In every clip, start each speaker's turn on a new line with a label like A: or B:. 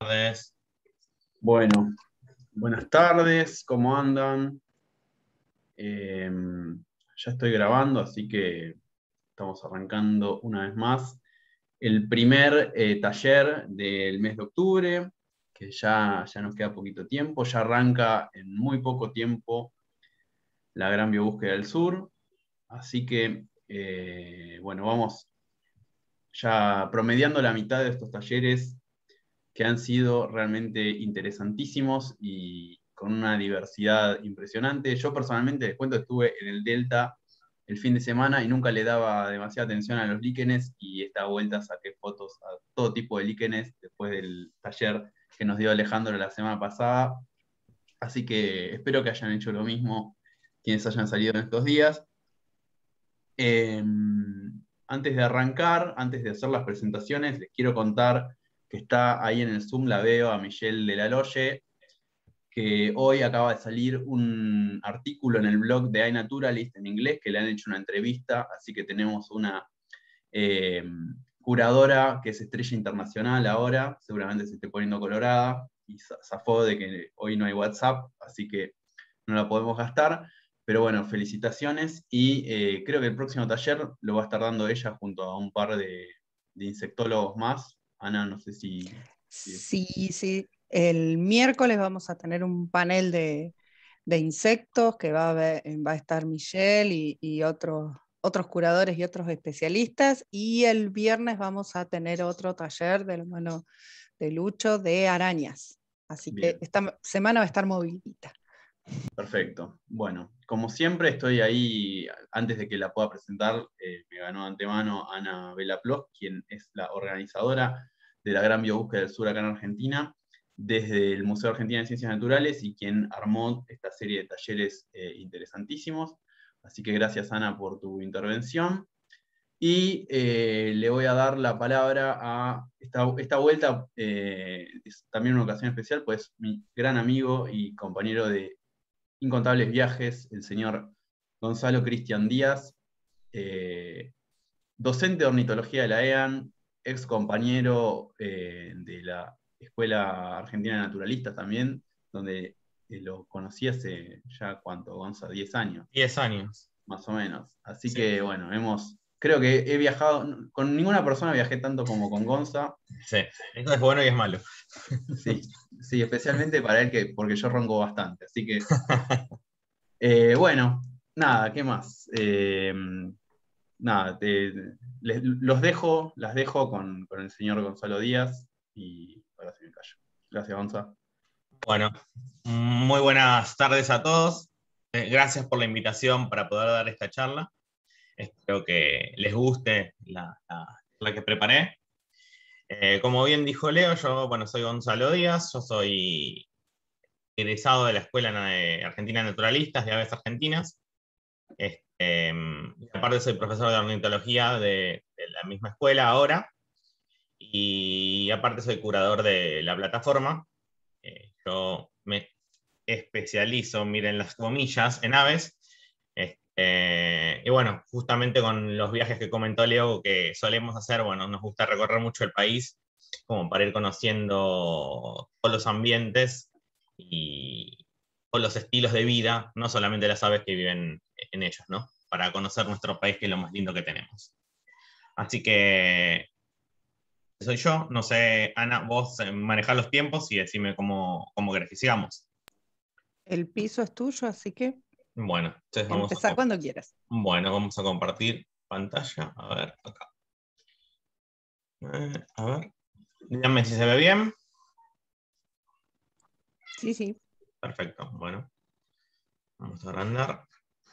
A: Tardes.
B: Bueno, buenas tardes, ¿cómo andan? Ya estoy grabando, así que estamos arrancando una vez más el primer taller del mes de octubre, que ya nos queda poquito tiempo, ya arranca en muy poco tiempo la Gran Biobúsqueda del Sur, así que, bueno, vamos ya promediando la mitad de estos talleres que han sido realmente interesantísimos y con una diversidad impresionante. Yo personalmente, les cuento, estuve en el Delta el fin de semana y nunca le daba demasiada atención a los líquenes, y esta vuelta saqué fotos a todo tipo de líquenes después del taller que nos dio Alejandro la semana pasada. Así que espero que hayan hecho lo mismo quienes hayan salido en estos días. Eh, Antes de arrancar, antes de hacer las presentaciones, les quiero contar que está ahí en el Zoom, la veo a Michelle de la Loye, que hoy acaba de salir un artículo en el blog de iNaturalist en inglés, que le han hecho una entrevista, así que tenemos una eh, curadora que es estrella internacional ahora, seguramente se esté poniendo colorada, y zafó de que hoy no hay WhatsApp, así que no la podemos gastar. Pero bueno, felicitaciones, y creo que el próximo taller lo va a estar dando ella junto a un par de insectólogos más. Ana, no sé si
C: Sí, sí. El miércoles vamos a tener un panel de insectos que va a estar Michelle y otros curadores y otros especialistas. Y el viernes vamos a tener otro taller de la mano de Lucho de arañas. Así
B: Bien.
C: que esta semana va a estar movidita.
B: Perfecto. Bueno, como siempre estoy ahí. Antes de que la pueda presentar, me ganó de antemano Ana Vela Plos, quien es la organizadora de la Gran Biobúsqueda del Sur acá en Argentina, desde el Museo Argentino de Ciencias Naturales, y quien armó esta serie de talleres interesantísimos. Así que gracias, Ana, por tu intervención. Y le voy a dar la palabra a esta vuelta. Es también una ocasión especial, pues mi gran amigo y compañero de incontables viajes, el señor Gonzalo Cristian Díaz, docente de ornitología de la EAN, ex compañero de la Escuela Argentina de Naturalistas también, donde lo conocí hace ya, ¿cuánto, Gonza? 10 años.
A: 10 años.
B: Más o menos. Así
A: Sí.
B: que, bueno, creo que he viajado, con ninguna persona viajé tanto como con Gonza.
A: Sí, eso es bueno y es malo.
B: Sí, sí, especialmente para él, porque yo ronco bastante. Así que, bueno, nada, ¿qué más? Nada, las dejo con el señor Gonzalo Díaz, y ahora sí me callo. Gracias, Gonza.
A: Bueno, muy buenas tardes a todos. Gracias por la invitación para poder dar esta charla. Espero que les guste la que preparé. Como bien dijo Leo, yo soy Gonzalo Díaz, yo soy egresado de la Escuela Argentina de Naturalistas de Aves Argentinas. Y aparte soy profesor de ornitología de la misma escuela ahora, y aparte soy curador de la plataforma. Yo me especializo, miren las comillas, en aves. Y bueno, justamente con los viajes que comentó Leo que solemos hacer, bueno, nos gusta recorrer mucho el país como para ir conociendo todos los ambientes y todos los estilos de vida, no solamente las aves que viven en ellos, ¿no? Para conocer nuestro país, que es lo más lindo que tenemos. Así que soy yo, no sé, Ana, vos manejás los tiempos y decime cómo querés que sigamos.
C: El piso es tuyo, así que
A: Bueno, entonces
C: empezá cuando quieras.
A: vamos a compartir pantalla. A ver, acá. A ver. Díganme si se ve bien.
C: Sí, sí.
A: Perfecto, bueno. Vamos a agrandar.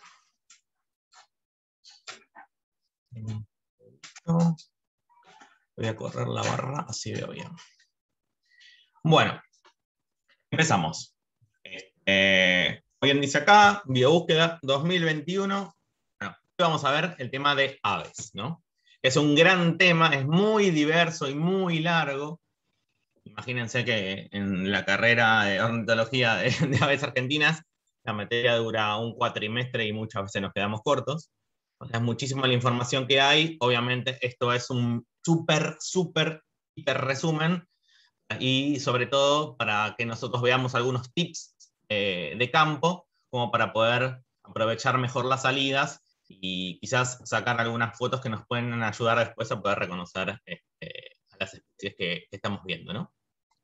A: Voy a correr la barra, así veo bien. Bueno, empezamos. Hoy dice acá, Biobúsqueda 2021. Bueno, vamos a ver el tema de aves, ¿no? Es un gran tema, es muy diverso y muy largo. Imagínense que en la carrera de ornitología de aves argentinas, la materia dura un cuatrimestre y muchas veces nos quedamos cortos. O sea, es muchísima la información que hay. Obviamente esto es un súper, hiper resumen y sobre todo para que nosotros veamos algunos tips de campo, como para poder aprovechar mejor las salidas y quizás sacar algunas fotos que nos pueden ayudar después a poder reconocer a las especies que estamos viendo, ¿no?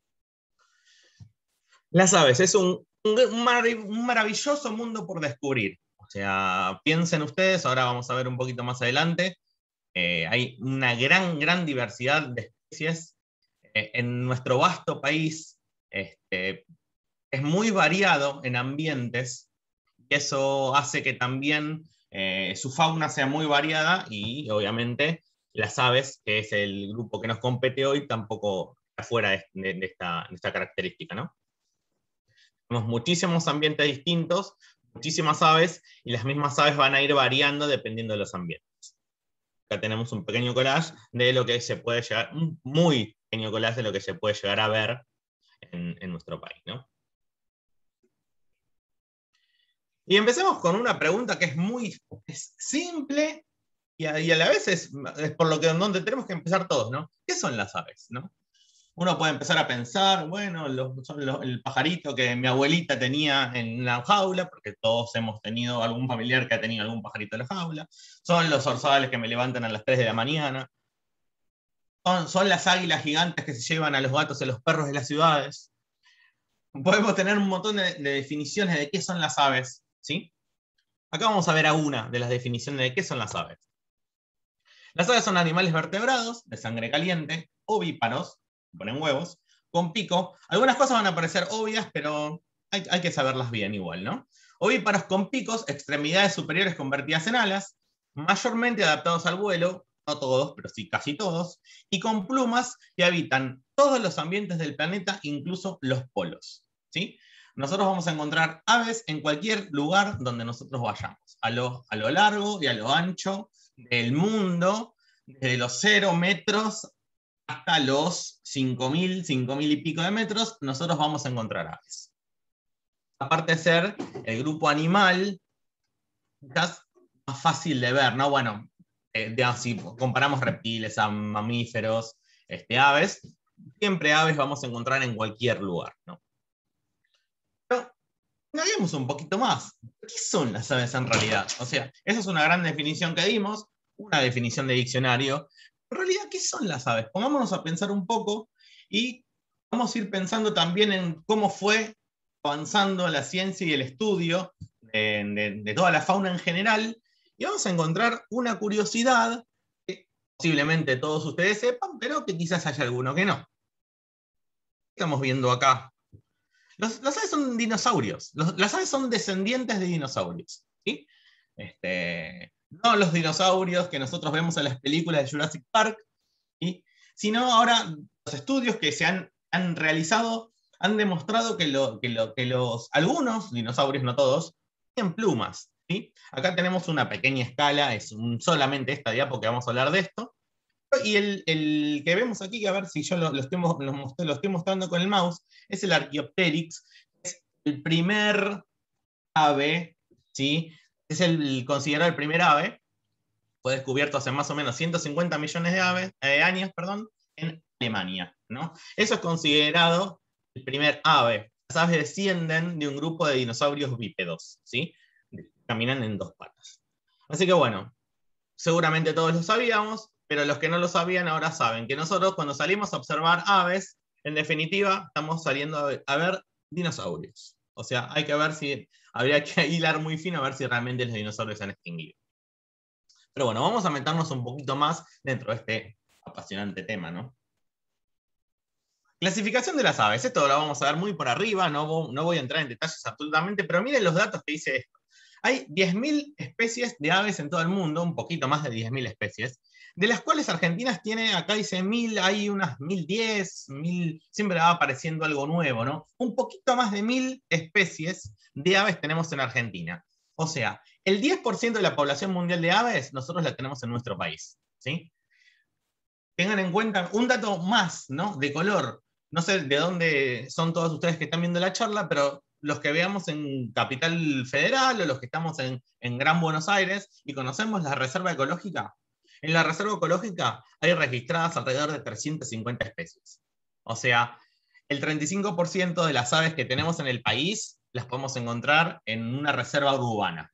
A: Las aves es un maravilloso mundo por descubrir. O sea, piensen ustedes, ahora vamos a ver un poquito más adelante, hay una gran diversidad de especies en nuestro vasto país. Es muy variado en ambientes, y eso hace que también su fauna sea muy variada, y obviamente las aves, que es el grupo que nos compete hoy, tampoco está fuera de esta característica, ¿no? Tenemos muchísimos ambientes distintos, muchísimas aves, y las mismas aves van a ir variando dependiendo de los ambientes. Acá tenemos un pequeño collage de lo que se puede llegar, un muy pequeño collage de lo que se puede llegar a ver en nuestro país, ¿no? Y empecemos con una pregunta que es simple y a la vez es por lo que donde tenemos que empezar todos, ¿no? ¿Qué son las aves, no? Uno puede empezar a pensar, bueno, son el pajarito que mi abuelita tenía en la jaula, porque todos hemos tenido algún familiar que ha tenido algún pajarito en la jaula. Son los zorzales que me levantan a las 3 de la mañana. Son las águilas gigantes que se llevan a los gatos y a los perros de las ciudades. Podemos tener un montón de definiciones de qué son las aves, ¿sí? Acá vamos a ver una de las definiciones de qué son las aves. Las aves son animales vertebrados, de sangre caliente, ovíparos, ponen huevos, con pico. Algunas cosas van a parecer obvias, pero hay que saberlas bien igual, ¿no? Ovíparos con picos, extremidades superiores convertidas en alas, mayormente adaptados al vuelo, no todos, pero sí casi todos, y con plumas que habitan todos los ambientes del planeta, incluso los polos, ¿sí? Nosotros vamos a encontrar aves en cualquier lugar donde nosotros vayamos, a lo largo y a lo ancho del mundo, desde los 0 metros hasta los 5.000 y pico de metros, nosotros vamos a encontrar aves. Aparte de ser el grupo animal, quizás más fácil de ver, ¿no? Bueno, si comparamos reptiles a mamíferos, aves, siempre aves vamos a encontrar en cualquier lugar, ¿no? Pero hagamos un poquito más. ¿Qué son las aves en realidad? O sea, esa es una gran definición que dimos, una definición de diccionario. En realidad, ¿qué son las aves? Pongámonos a pensar un poco y vamos a ir pensando también en cómo fue avanzando la ciencia y el estudio de toda la fauna en general, y vamos a encontrar una curiosidad que posiblemente todos ustedes sepan, pero que quizás haya alguno que no. Estamos viendo acá. Las aves son dinosaurios. Las aves son descendientes de dinosaurios, ¿sí? No los dinosaurios que nosotros vemos en las películas de Jurassic Park, ¿sí? Sino ahora los estudios que se han realizado han demostrado que algunos dinosaurios, no todos, tienen plumas, ¿sí? Acá tenemos una pequeña escala, es solamente esta diapo que vamos a hablar de esto. Y el que vemos aquí, a ver si yo lo estoy mostrando con el mouse, es el Archaeopteryx, es el primer ave, ¿sí? Es considerado el primer ave. Fue descubierto hace más o menos 150 millones de años, en Alemania, ¿no? Eso es considerado el primer ave. Las aves descienden de un grupo de dinosaurios bípedos, ¿sí? Caminan en 2 patas. Así que bueno, seguramente todos lo sabíamos, pero los que no lo sabían ahora saben que nosotros cuando salimos a observar aves, en definitiva, estamos saliendo a ver dinosaurios. O sea, hay que ver si, habría que hilar muy fino a ver si realmente los dinosaurios se han extinguido. Pero bueno, vamos a meternos un poquito más dentro de este apasionante tema, ¿no? Clasificación de las aves. Esto lo vamos a ver muy por arriba, no voy a entrar en detalles absolutamente, pero miren los datos que dice esto. Hay 10.000 especies de aves en todo el mundo, un poquito más de 10.000 especies, de las cuales Argentina tiene, acá dice 1.000, hay unas 1.010, 1.000, siempre va apareciendo algo nuevo, ¿no? Un poquito más de 1.000 especies de aves tenemos en Argentina. O sea, el 10% de la población mundial de aves, nosotros la tenemos en nuestro país, ¿sí? Tengan en cuenta un dato más, ¿no? De color. No sé de dónde son todos ustedes que están viendo la charla, pero los que veamos en Capital Federal o los que estamos en Gran Buenos Aires y conocemos la reserva ecológica, en la reserva ecológica hay registradas alrededor de 350 especies. O sea, el 35% de las aves que tenemos en el país las podemos encontrar en una reserva urbana.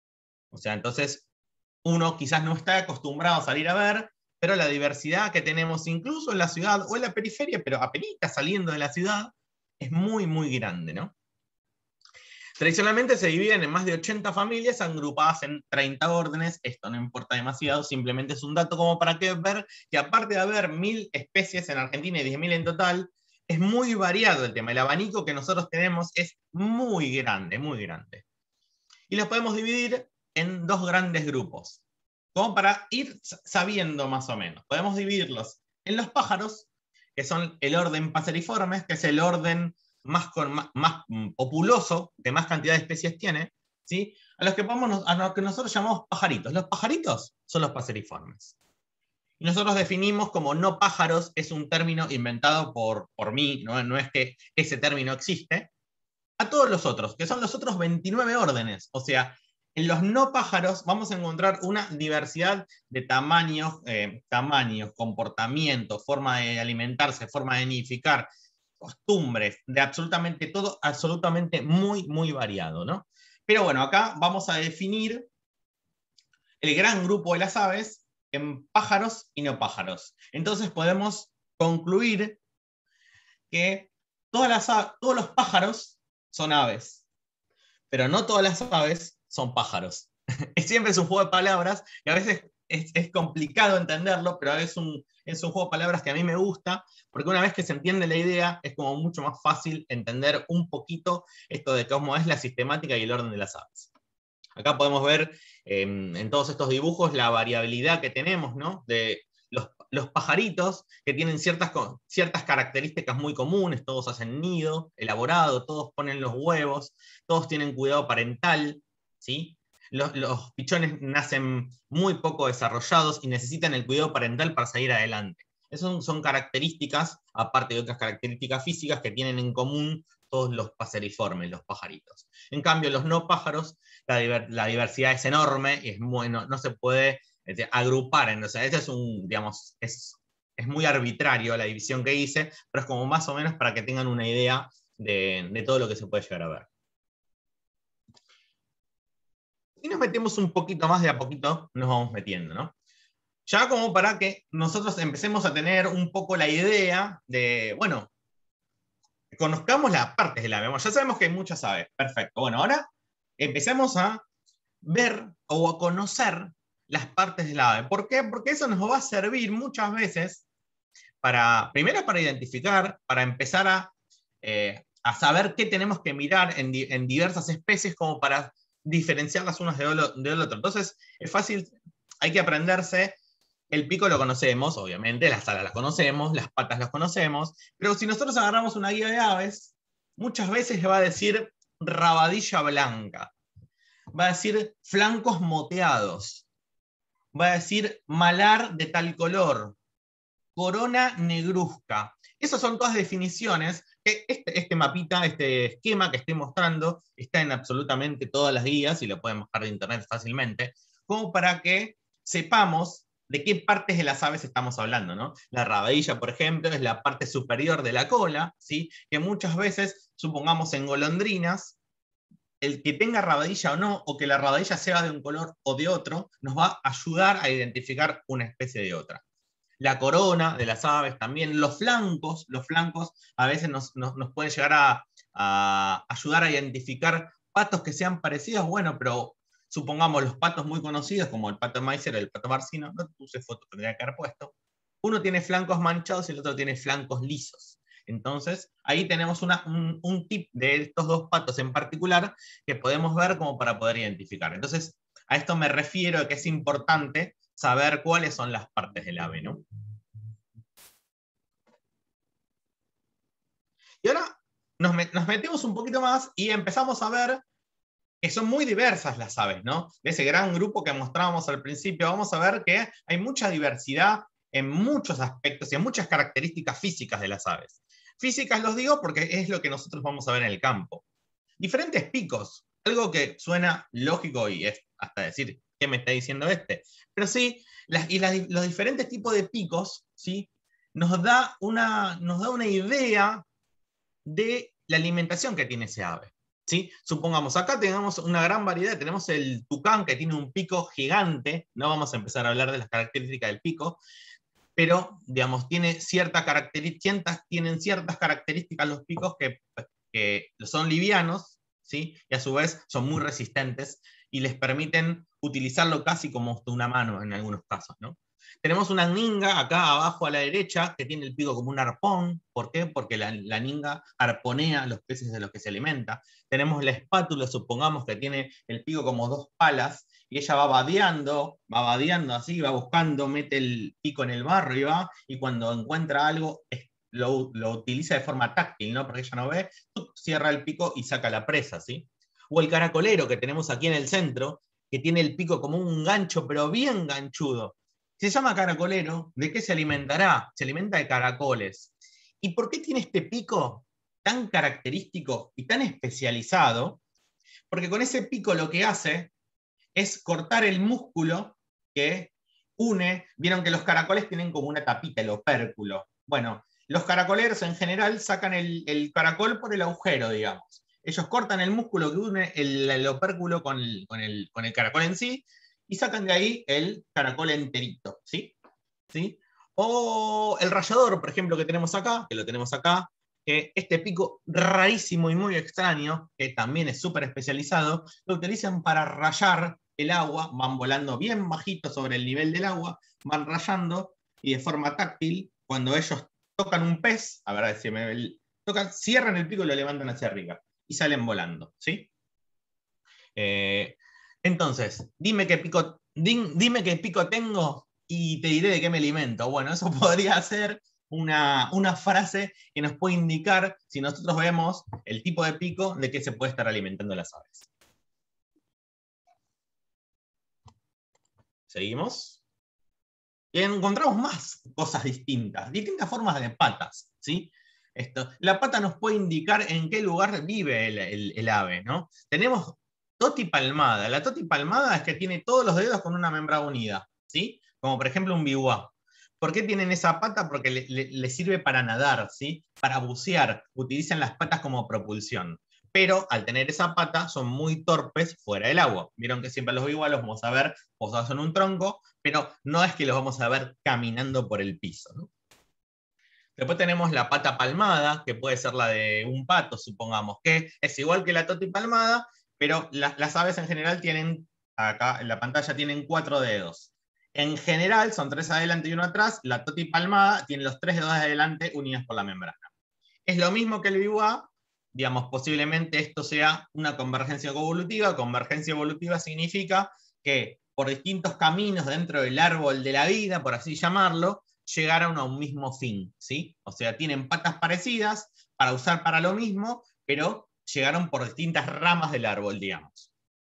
A: O sea, entonces uno quizás no está acostumbrado a salir a ver, pero la diversidad que tenemos incluso en la ciudad o en la periferia, pero apenas saliendo de la ciudad, es muy, muy grande, ¿no? Tradicionalmente se dividen en más de 80 familias agrupadas en 30 órdenes. Esto no importa demasiado, simplemente es un dato como para que ver que aparte de haber 1000 especies en Argentina y 10.000 en total, es muy variado el tema. El abanico que nosotros tenemos es muy grande, muy grande. Y los podemos dividir en dos grandes grupos, como para ir sabiendo más o menos. Podemos dividirlos en los pájaros, que son el orden Passeriformes, que es el orden más populoso, que más cantidad de especies tiene, ¿sí? A los que nosotros llamamos pajaritos. Los pajaritos son los Passeriformes. Y nosotros definimos como no pájaros, es un término inventado por mí, no es que ese término existe, a todos los otros, que son los otros 29 órdenes. O sea, en los no pájaros vamos a encontrar una diversidad de tamaños, comportamientos, forma de alimentarse, forma de nidificar, costumbres, de absolutamente todo, absolutamente muy, muy variado, ¿no? Pero bueno, acá vamos a definir el gran grupo de las aves en pájaros y no pájaros. Entonces podemos concluir que todos los pájaros son aves, pero no todas las aves son pájaros. Siempre es un juego de palabras y a veces es complicado entenderlo, pero es un juego de palabras que a mí me gusta, porque una vez que se entiende la idea, es como mucho más fácil entender un poquito esto de cómo es la sistemática y el orden de las aves. Acá podemos ver en todos estos dibujos la variabilidad que tenemos, ¿no? De los pajaritos que tienen ciertas características muy comunes, todos hacen nido elaborado, todos ponen los huevos, todos tienen cuidado parental, ¿sí? Los pichones nacen muy poco desarrollados y necesitan el cuidado parental para salir adelante. Esas son características, aparte de otras características físicas que tienen en común todos los paseriformes, los pajaritos. En cambio, los no pájaros, la diversidad es enorme y no se puede agrupar. O sea, ese es digamos, es muy arbitrario la división que hice, pero es como más o menos para que tengan una idea de todo lo que se puede llegar a ver. Y nos metemos un poquito más, de a poquito nos vamos metiendo, ¿no? Ya como para que nosotros empecemos a tener un poco la idea de, bueno, conozcamos las partes del ave. Ya sabemos que hay muchas aves. Perfecto. Bueno, ahora empecemos a ver o a conocer las partes del ave. ¿Por qué? Porque eso nos va a servir muchas veces primero para identificar, para empezar a saber qué tenemos que mirar en diversas especies como para diferenciarlas unas del otro. Entonces, es fácil, hay que aprenderse. El pico lo conocemos, obviamente, las alas las conocemos, las patas las conocemos, pero si nosotros agarramos una guía de aves, muchas veces va a decir rabadilla blanca, va a decir flancos moteados, va a decir malar de tal color, corona negruzca. Esas son todas definiciones que este mapita, este esquema que estoy mostrando, está en absolutamente todas las guías y lo pueden bajar de internet fácilmente, como para que sepamos de qué partes de las aves estamos hablando, ¿no? La rabadilla, por ejemplo, es la parte superior de la cola, ¿sí? Que muchas veces, supongamos en golondrinas, el que tenga rabadilla o no, o que la rabadilla sea de un color o de otro, nos va a ayudar a identificar una especie de otra. La corona de las aves también, los flancos a veces nos pueden llegar a ayudar a identificar patos que sean parecidos, bueno, pero supongamos los patos muy conocidos, como el pato Meiser o el pato Barcino, no puse foto, tendría que haber puesto, uno tiene flancos manchados y el otro tiene flancos lisos. Entonces, ahí tenemos un tip de estos dos patos en particular que podemos ver como para poder identificar. Entonces, a esto me refiero a que es importante saber cuáles son las partes del ave, ¿no? Y ahora nos metemos un poquito más y empezamos a ver que son muy diversas las aves, ¿no? De ese gran grupo que mostrábamos al principio, vamos a ver que hay mucha diversidad en muchos aspectos y en muchas características físicas de las aves. Físicas los digo porque es lo que nosotros vamos a ver en el campo. Diferentes picos, algo que suena lógico y es hasta decir, ¿qué me está diciendo este? Pero sí, los diferentes tipos de picos, ¿sí? nos da una idea de la alimentación que tiene ese ave. ¿Sí? Supongamos, acá tenemos una gran variedad, tenemos el tucán que tiene un pico gigante, no vamos a empezar a hablar de las características del pico, pero, digamos, tienen ciertas características los picos que son livianos, ¿sí? Y a su vez son muy resistentes y les permiten utilizarlo casi como una mano en algunos casos, ¿no? Tenemos una ninga acá abajo a la derecha que tiene el pico como un arpón. ¿Por qué? Porque la ninga arponea los peces de los que se alimenta. Tenemos la espátula, supongamos que tiene el pico como dos palas, y ella va vadeando así, va buscando, mete el pico en el barro y cuando encuentra algo lo utiliza de forma táctil, ¿no? Porque ella no ve, cierra el pico y saca la presa, ¿sí? O el caracolero que tenemos aquí en el centro, que tiene el pico como un gancho, pero bien ganchudo. Se llama caracolero. ¿De qué se alimentará? Se alimenta de caracoles. ¿Y por qué tiene este pico tan característico y tan especializado? Porque con ese pico lo que hace es cortar el músculo que une. Vieron que los caracoles tienen como una tapita, el opérculo. Bueno, los caracoleros en general sacan el caracol por el agujero, digamos. Ellos cortan el músculo que une el opérculo con el caracol en sí, y sacan de ahí el caracol enterito, ¿sí? ¿Sí? O el rallador, por ejemplo, que tenemos acá, que lo tenemos acá, que este pico rarísimo y muy extraño, que también es súper especializado, lo utilizan para rayar el agua, van volando bien bajito sobre el nivel del agua, van rayando, y de forma táctil, cuando ellos tocan un pez, a ver si tocan, cierran el pico y lo levantan hacia arriba, y salen volando, ¿sí? Entonces, dime qué pico tengo y te diré de qué me alimento. Bueno, eso podría ser una frase que nos puede indicar, si nosotros vemos el tipo de pico, de qué se puede estar alimentando las aves. ¿Seguimos? Y encontramos más cosas distintas formas de patas, ¿sí? La pata nos puede indicar en qué lugar vive el ave, ¿no? Tenemos totipalmada. La totipalmada es que tiene todos los dedos con una membrana unida, ¿sí? Como por ejemplo un biwá. ¿Por qué tienen esa pata? Porque le sirve para nadar, ¿sí? Para bucear. Utilizan las patas como propulsión. Pero al tener esa pata son muy torpes fuera del agua. Vieron que siempre los biwá los vamos a ver posados en un tronco, pero no es que los vamos a ver caminando por el piso, ¿no? Después tenemos la pata palmada, que puede ser la de un pato, supongamos, que es igual que la totipalmada, pero las aves en general tienen, acá en la pantalla tienen 4 dedos. En general son 3 adelante y 1 atrás. La totipalmada tiene los 3 dedos de adelante unidos por la membrana. Es lo mismo que el biwá, digamos, posiblemente esto sea una convergencia coevolutiva. Convergencia evolutiva significa que por distintos caminos dentro del árbol de la vida, por así llamarlo, llegaron a un mismo fin, ¿sí? O sea, tienen patas parecidas para usar para lo mismo, pero llegaron por distintas ramas del árbol, digamos.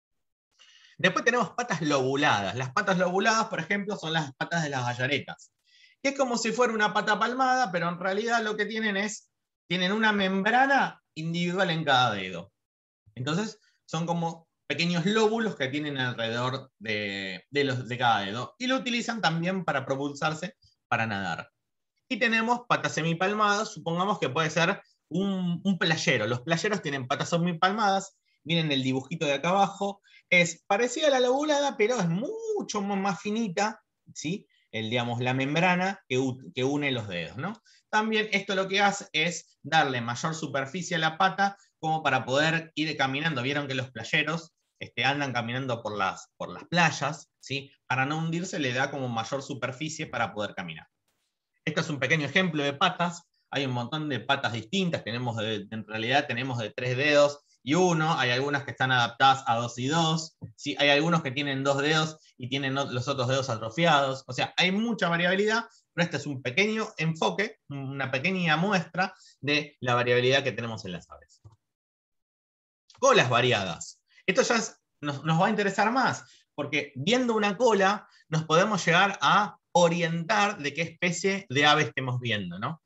A: Después tenemos patas lobuladas. Las patas lobuladas, por ejemplo, son las patas de las gallaretas, que es como si fuera una pata palmada, pero en realidad lo que tienen una membrana individual en cada dedo. Entonces, son como pequeños lóbulos que tienen alrededor de cada dedo, y lo utilizan también para propulsarse, para nadar. Y tenemos patas semipalmadas, supongamos que puede ser un playero. Los playeros tienen patas semipalmadas, miren el dibujito de acá abajo, es parecida a la lobulada, pero es mucho más finita, ¿sí? Digamos, la membrana que une los dedos, ¿no? También esto lo que hace es darle mayor superficie a la pata, como para poder ir caminando. Vieron que los playeros andan caminando por las playas, ¿sí? Para no hundirse le da como mayor superficie para poder caminar. Este es un pequeño ejemplo de patas. Hay un montón de patas distintas. En realidad tenemos de 3 dedos y 1. Hay algunas que están adaptadas a 2 y 2. ¿Sí? Hay algunos que tienen 2 dedos y tienen los otros dedos atrofiados. O sea, hay mucha variabilidad, pero este es un pequeño enfoque, una pequeña muestra de la variabilidad que tenemos en las aves. Colas variadas. Esto ya nos va a interesar más, porque viendo una cola nos podemos llegar a orientar de qué especie de ave estemos viendo, ¿no?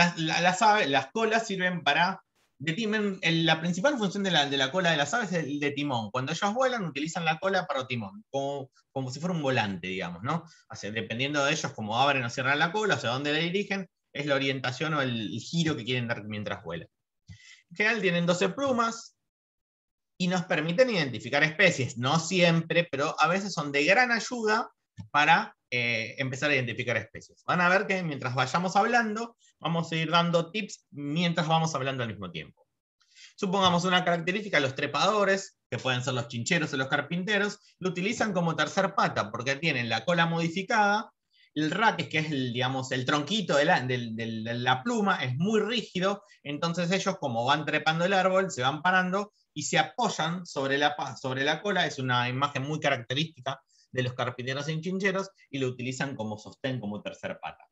A: Las colas sirven para... la principal función de la cola de las aves es el de timón. Cuando ellos vuelan, utilizan la cola para timón, como si fuera un volante, digamos, ¿no? O sea, dependiendo de ellos, como abren o cierran la cola, hacia dónde la dirigen, es la orientación o el giro que quieren dar mientras vuelan. En general tienen 12 plumas y nos permiten identificar especies. No siempre, pero a veces son de gran ayuda para empezar a identificar especies. Van a ver que mientras vayamos hablando, vamos a ir dando tips mientras vamos hablando al mismo tiempo. Supongamos una característica, los trepadores, que pueden ser los chincheros o los carpinteros, lo utilizan como tercer pata, porque tienen la cola modificada, el raquis, que es digamos, el tronquito de la pluma, es muy rígido, entonces ellos, como van trepando el árbol, se van parando y se apoyan sobre la cola. Es una imagen muy característica de los carpinteros y chincheros, y lo utilizan como sostén, como tercer pata.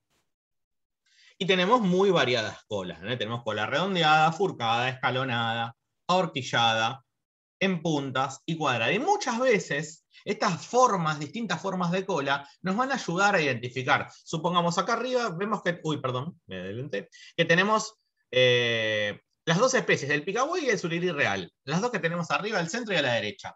A: Y tenemos muy variadas colas, ¿no? Tenemos cola redondeada, furcada, escalonada, ahorquillada, en puntas y cuadrada. Y muchas veces estas formas, distintas formas de cola, nos van a ayudar a identificar. Supongamos acá arriba, vemos que, me adelanté, que tenemos las dos especies, el picabuey y el suriri real. Las dos que tenemos arriba, al centro y a la derecha.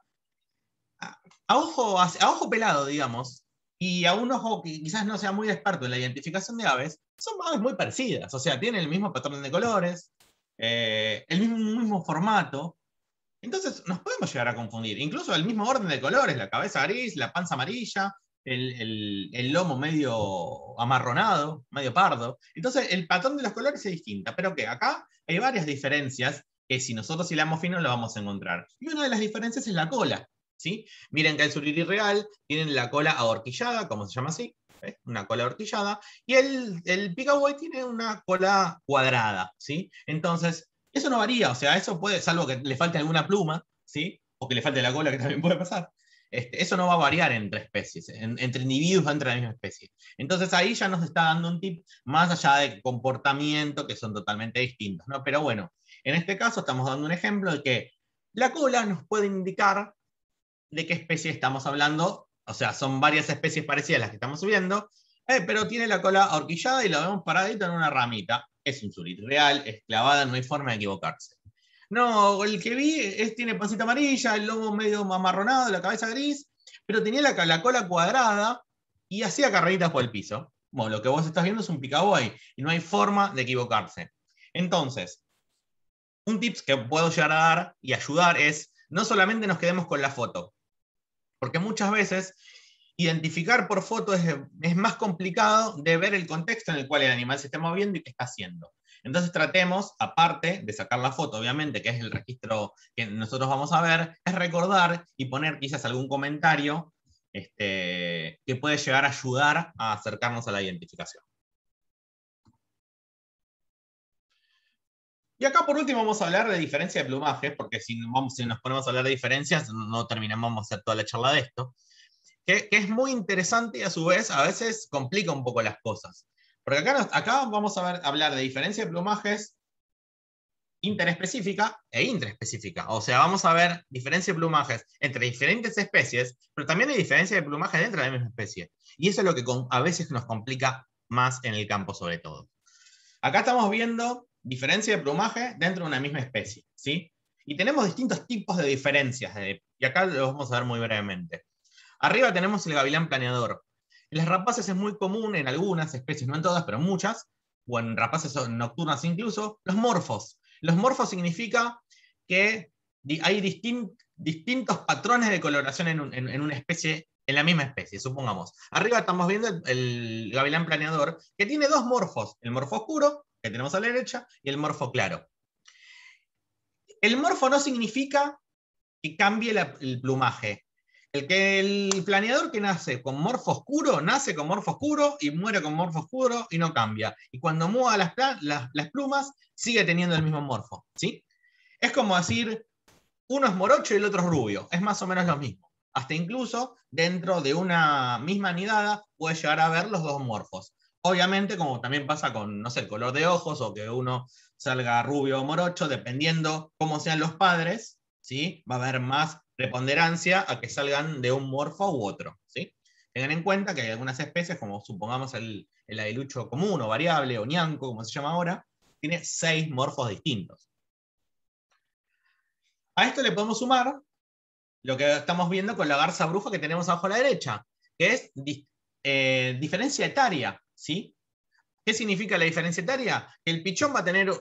A: A ojo pelado, digamos, y a un ojo que quizás no sea muy experto en la identificación de aves, son aves muy parecidas. O sea, tienen el mismo patrón de colores, el mismo formato. Entonces nos podemos llegar a confundir. Incluso el mismo orden de colores, la cabeza gris, la panza amarilla, el lomo medio amarronado, medio pardo. Entonces el patrón de los colores es distinto. Pero que acá hay varias diferencias que si nosotros hilamos fino lo vamos a encontrar. Y una de las diferencias es la cola. ¿Sí? Miren que el suriri real tiene la cola ahorquillada, como se llama así, ¿ves? Una cola ahorquillada, y el picabuey tiene una cola cuadrada, ¿sí? Entonces, eso no varía, o sea, eso puede, salvo que le falte alguna pluma, ¿sí? O que le falte la cola, que también puede pasar. Eso no va a variar entre especies, entre individuos dentro de la misma especie. Entonces ahí ya nos está dando un tip más allá de comportamiento, que son totalmente distintos, ¿no? Pero bueno, en este caso estamos dando un ejemplo de que la cola nos puede indicar de qué especie estamos hablando. O sea, son varias especies parecidas las que estamos viendo, pero tiene la cola ahorquillada y la vemos paradito en una ramita. Es un suriri real, es clavada, no hay forma de equivocarse. No, el que vi tiene pancita amarilla, el lomo medio amarronado, la cabeza gris, pero tenía la cola cuadrada y hacía carreritas por el piso. Bueno, lo que vos estás viendo es un picabuey y no hay forma de equivocarse. Entonces, un tips que puedo llegar a dar y ayudar es, no solamente nos quedemos con la foto, porque muchas veces identificar por foto es más complicado de ver el contexto en el cual el animal se está moviendo y qué está haciendo. Entonces tratemos, aparte de sacar la foto, obviamente, que es el registro que nosotros vamos a ver, es recordar y poner quizás algún comentario que puede llegar a ayudar a acercarnos a la identificación. Y acá por último vamos a hablar de diferencia de plumajes, porque si nos ponemos a hablar de diferencias, no terminamos de hacer toda la charla de esto, que es muy interesante y a su vez a veces complica un poco las cosas. Porque acá vamos a hablar de diferencia de plumajes interespecífica e intraespecífica. O sea, vamos a ver diferencia de plumajes entre diferentes especies, pero también hay diferencia de plumajes dentro de la misma especie. Y eso es lo que a veces nos complica más en el campo sobre todo. Acá estamos viendo diferencia de plumaje dentro de una misma especie, ¿sí? Y tenemos distintos tipos de diferencias, y acá lo vamos a ver muy brevemente. Arriba tenemos el gavilán planeador. En las rapaces es muy común en algunas especies, no en todas, pero muchas, o en rapaces nocturnas incluso, los morfos. Los morfos significa que hay distintos patrones de coloración en una especie, en la misma especie, supongamos. Arriba estamos viendo el gavilán planeador, que tiene dos morfos, el morfo oscuro, que tenemos a la derecha, y el morfo claro. El morfo no significa que cambie el plumaje. El planeador que nace con morfo oscuro y muere con morfo oscuro y no cambia. Y cuando mueva las plumas, sigue teniendo el mismo morfo, ¿sí? Es como decir, uno es morocho y el otro es rubio. Es más o menos lo mismo. Hasta incluso dentro de una misma nidada puede llegar a ver los dos morfos. Obviamente, como también pasa con, no sé, el color de ojos o que uno salga rubio o morocho, dependiendo cómo sean los padres, ¿sí? Va a haber más preponderancia a que salgan de un morfo u otro, ¿sí? Tengan en cuenta que hay algunas especies, como supongamos el aguilucho común o variable o ñanco, como se llama ahora, tiene 6 morfos distintos. A esto le podemos sumar lo que estamos viendo con la garza bruja que tenemos abajo a la derecha, que es diferencia etaria, ¿sí? ¿Qué significa la diferencia etaria? El pichón va a tener,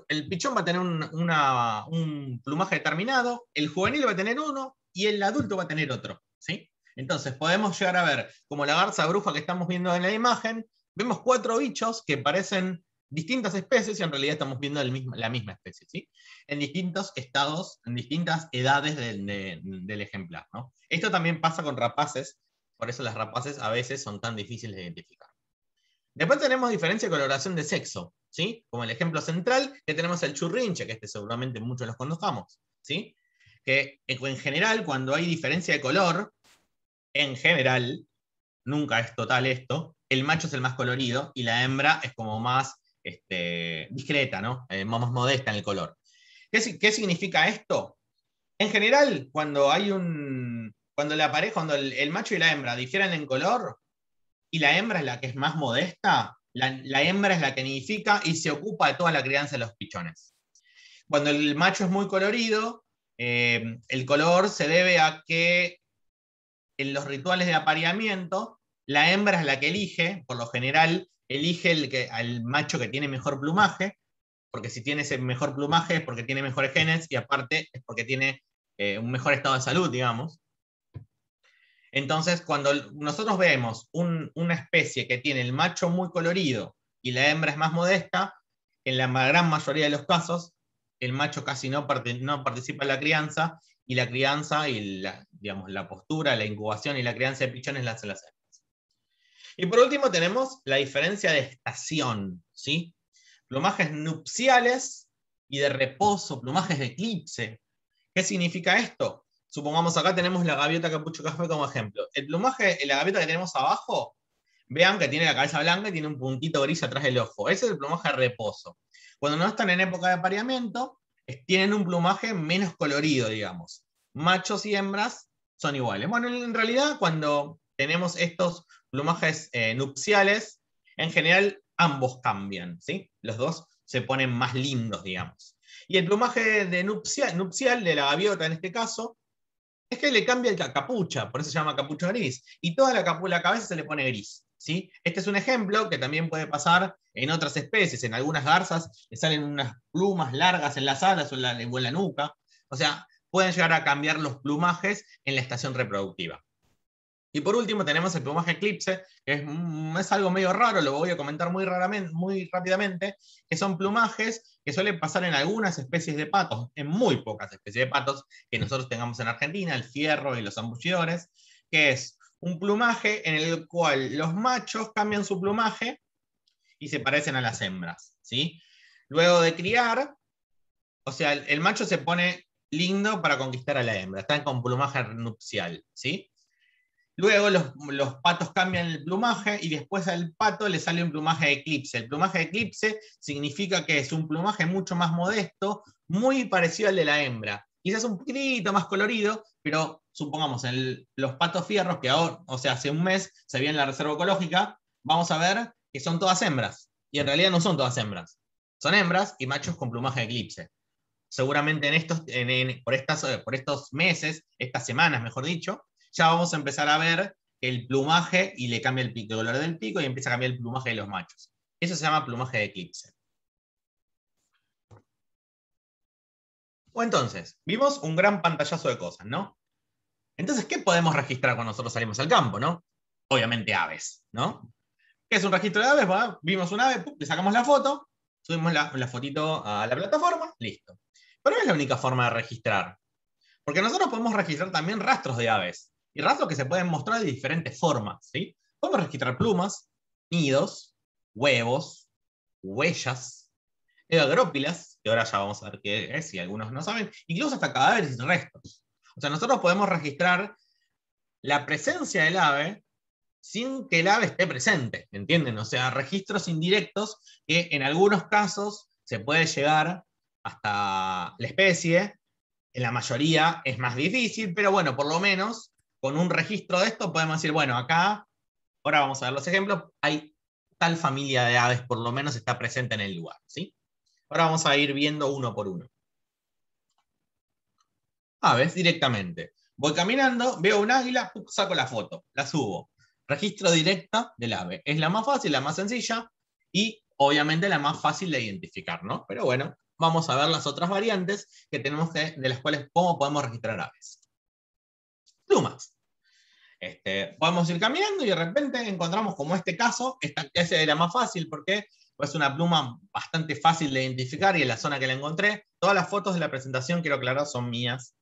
A: un plumaje determinado, el juvenil va a tener uno y el adulto va a tener otro, ¿sí? Entonces podemos llegar a ver, como la garza bruja que estamos viendo en la imagen, vemos 4 bichos que parecen distintas especies y en realidad estamos viendo la misma especie, ¿sí? En distintos estados, en distintas edades del ejemplar, ¿no? Esto también pasa con rapaces, por eso las rapaces a veces son tan difíciles de identificar. Después tenemos diferencia de coloración de sexo, ¿sí? Como el ejemplo central, que tenemos el churrinche, que seguramente muchos los conozcamos, ¿sí? Que en general, cuando hay diferencia de color, en general, nunca es total esto, el macho es el más colorido y la hembra es como más discreta, ¿no? Más modesta en el color. ¿Qué significa esto? En general, cuando el macho y la hembra difieren en color, y la hembra es la que es más modesta, la hembra es la que nidifica y se ocupa de toda la crianza de los pichones. Cuando el macho es muy colorido, el color se debe a que en los rituales de apareamiento, la hembra es la que elige, por lo general, elige al macho que tiene mejor plumaje, porque si tiene ese mejor plumaje es porque tiene mejores genes y aparte es porque tiene un mejor estado de salud, digamos. Entonces, cuando nosotros vemos una especie que tiene el macho muy colorido y la hembra es más modesta, en la gran mayoría de los casos, el macho casi no participa en la crianza, y la crianza y la postura, la incubación y la crianza de pichones la hacen las hembras. Y por último tenemos la diferencia de estación, ¿sí? Plumajes nupciales y de reposo, plumajes de eclipse. ¿Qué significa esto? Supongamos acá tenemos la gaviota capucho café como ejemplo. El plumaje, la gaviota que tenemos abajo, vean que tiene la cabeza blanca y tiene un puntito gris atrás del ojo. Ese es el plumaje de reposo. Cuando no están en época de apareamiento, tienen un plumaje menos colorido, digamos. Machos y hembras son iguales. Bueno, en realidad cuando tenemos estos plumajes nupciales, en general ambos cambian, ¿sí? Los dos se ponen más lindos, digamos. Y el plumaje nupcial de la gaviota en este caso, es que le cambia la capucha, por eso se llama capucha gris, y toda la cabeza se le pone gris, ¿sí? Este es un ejemplo que también puede pasar en otras especies. En algunas garzas le salen unas plumas largas en las alas o en la nuca. O sea, pueden llegar a cambiar los plumajes en la estación reproductiva. Y por último tenemos el plumaje eclipse, que es algo medio raro, lo voy a comentar muy rápidamente, que son plumajes que suelen pasar en algunas especies de patos, en muy pocas especies de patos que nosotros tengamos en Argentina, el fierro y los zambullidores, que es un plumaje en el cual los machos cambian su plumaje y se parecen a las hembras, ¿sí? Luego de criar, o sea, el macho se pone lindo para conquistar a la hembra, están con plumaje nupcial, ¿sí? Luego los patos cambian el plumaje y después al pato le sale un plumaje de eclipse. El plumaje de eclipse significa que es un plumaje mucho más modesto, muy parecido al de la hembra. Quizás un poquitito más colorido, pero supongamos los patos fierros, que ahora, o sea, hace un mes se vio en la reserva ecológica, vamos a ver que son todas hembras. Y en realidad no son todas hembras. Son hembras y machos con plumaje de eclipse. Seguramente por estos meses, estas semanas, mejor dicho, ya vamos a empezar a ver el plumaje y le cambia el color del pico y empieza a cambiar el plumaje de los machos. Eso se llama plumaje de eclipse. O entonces, vimos un gran pantallazo de cosas, ¿no? Entonces, ¿qué podemos registrar cuando nosotros salimos al campo, no? Obviamente aves, ¿no? ¿Qué es un registro de aves? Bueno, vimos un ave, le sacamos la foto, subimos la fotito a la plataforma, listo. Pero no es la única forma de registrar. Porque nosotros podemos registrar también rastros de aves. Y rastros que se pueden mostrar de diferentes formas, ¿sí? Podemos registrar plumas, nidos, huevos, huellas, agrópilas, que ahora ya vamos a ver qué es, si algunos no saben, incluso hasta cadáveres y restos. O sea, nosotros podemos registrar la presencia del ave sin que el ave esté presente, ¿entienden? O sea, registros indirectos que en algunos casos se puede llegar hasta la especie. En la mayoría es más difícil, pero bueno, por lo menos con un registro de esto podemos decir, bueno, acá, ahora vamos a ver los ejemplos, hay tal familia de aves, por lo menos está presente en el lugar, ¿sí? Ahora vamos a ir viendo uno por uno. Aves directamente. Voy caminando, veo un águila, saco la foto, la subo. Registro directa del ave. Es la más fácil, la más sencilla, y obviamente la más fácil de identificar, ¿no? Pero bueno, vamos a ver las otras variantes que tenemos de las cuales cómo podemos registrar aves. Plumas. Podemos ir caminando y de repente encontramos como este caso, esta era más fácil porque es una pluma bastante fácil de identificar y en la zona que la encontré. Todas las fotos de la presentación, quiero aclarar, son mías.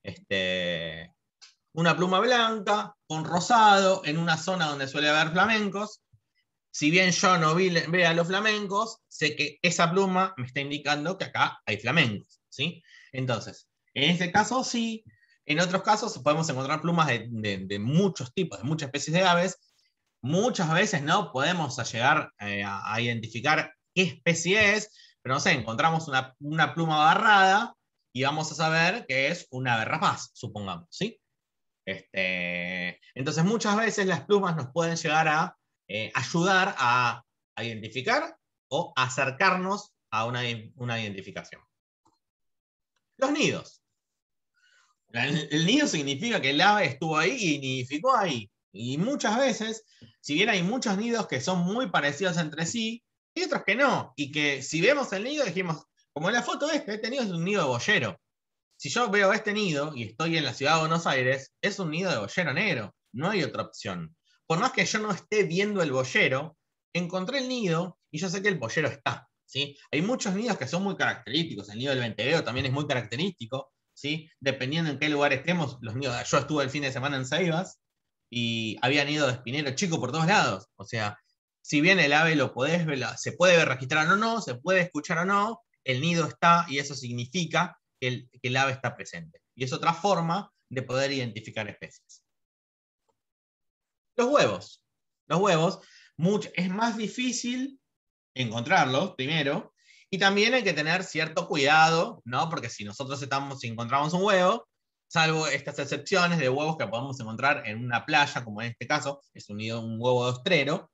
A: Una pluma blanca con rosado en una zona donde suele haber flamencos. Si bien yo no vea los flamencos, sé que esa pluma me está indicando que acá hay flamencos, ¿sí? Entonces, en este caso sí. En otros casos podemos encontrar plumas de muchos tipos, de muchas especies de aves. Muchas veces no podemos llegar a identificar qué especie es, pero no sé, encontramos una pluma barrada y vamos a saber que es una ave rapaz, supongamos, ¿sí? Entonces muchas veces las plumas nos pueden llegar a ayudar a identificar o acercarnos a una identificación. Los nidos. El nido significa que el ave estuvo ahí y nidificó ahí. Y muchas veces, si bien hay muchos nidos que son muy parecidos entre sí, hay otros que no. Y que si vemos el nido, dijimos, como en la foto este nido es un nido de boyero. Si yo veo este nido y estoy en la ciudad de Buenos Aires, es un nido de boyero negro. No hay otra opción. Por más que yo no esté viendo el boyero, encontré el nido y yo sé que el boyero está, ¿sí? Hay muchos nidos que son muy característicos. El nido del venteveo también es muy característico, ¿sí? Dependiendo en qué lugar estemos, los nidos. Yo estuve el fin de semana en Ceibas y había nido de espinero chico por todos lados. O sea, si bien el ave lo podés ver, se puede ver, registrar o no, se puede escuchar o no, el nido está y eso significa que el ave está presente. Y es otra forma de poder identificar especies. Los huevos. Los huevos, es más difícil encontrarlos, primero, y también hay que tener cierto cuidado, ¿no? Porque si nosotros si encontramos un huevo, salvo estas excepciones de huevos que podemos encontrar en una playa, como en este caso, es un huevo de ostrero,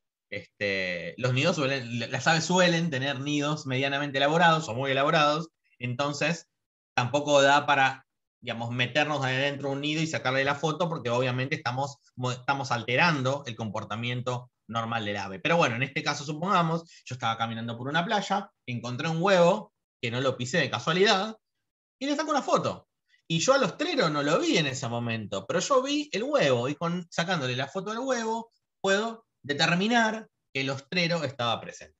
A: las aves suelen tener nidos medianamente elaborados o muy elaborados, entonces tampoco da para, digamos, meternos adentro de un nido y sacarle la foto, porque obviamente estamos alterando el comportamiento normal del ave. Pero bueno, en este caso supongamos, yo estaba caminando por una playa, encontré un huevo, que no lo pisé de casualidad, y le saco una foto. Y yo al ostrero no lo vi en ese momento, pero yo vi el huevo, y sacándole la foto del huevo, puedo determinar que el ostrero estaba presente.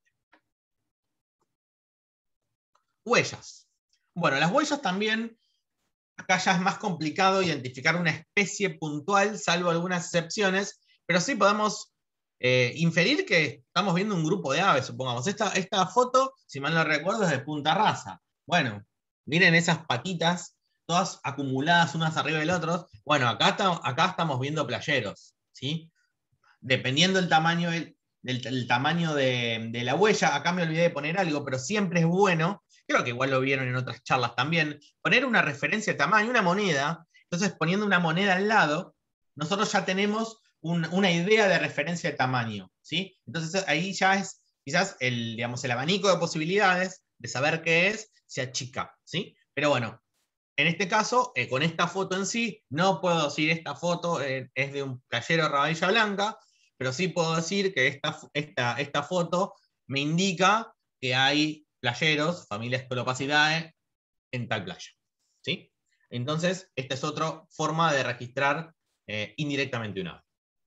A: Huellas. Bueno, las huellas también, acá ya es más complicado identificar una especie puntual, salvo algunas excepciones, pero sí podemos inferir que estamos viendo un grupo de aves, supongamos. Esta foto, si mal no recuerdo, es de Punta Rasa. Bueno, miren esas patitas, todas acumuladas unas arriba del otro. Bueno, acá estamos viendo playeros, ¿sí? Dependiendo del tamaño del tamaño de la huella, acá me olvidé de poner algo, pero siempre es bueno, creo que igual lo vieron en otras charlas también, poner una referencia de tamaño, una moneda. Entonces, poniendo una moneda al lado, nosotros ya tenemos una idea de referencia de tamaño, ¿sí? Entonces ahí ya es quizás el abanico de posibilidades de saber qué es, se achica, ¿sí? Pero bueno, en este caso, con esta foto en sí, no puedo decir esta foto es de un playero rabadilla blanca, pero sí puedo decir que esta foto me indica que hay playeros, familias Colopacidae, en tal playa, ¿sí? Entonces, esta es otra forma de registrar indirectamente un ave.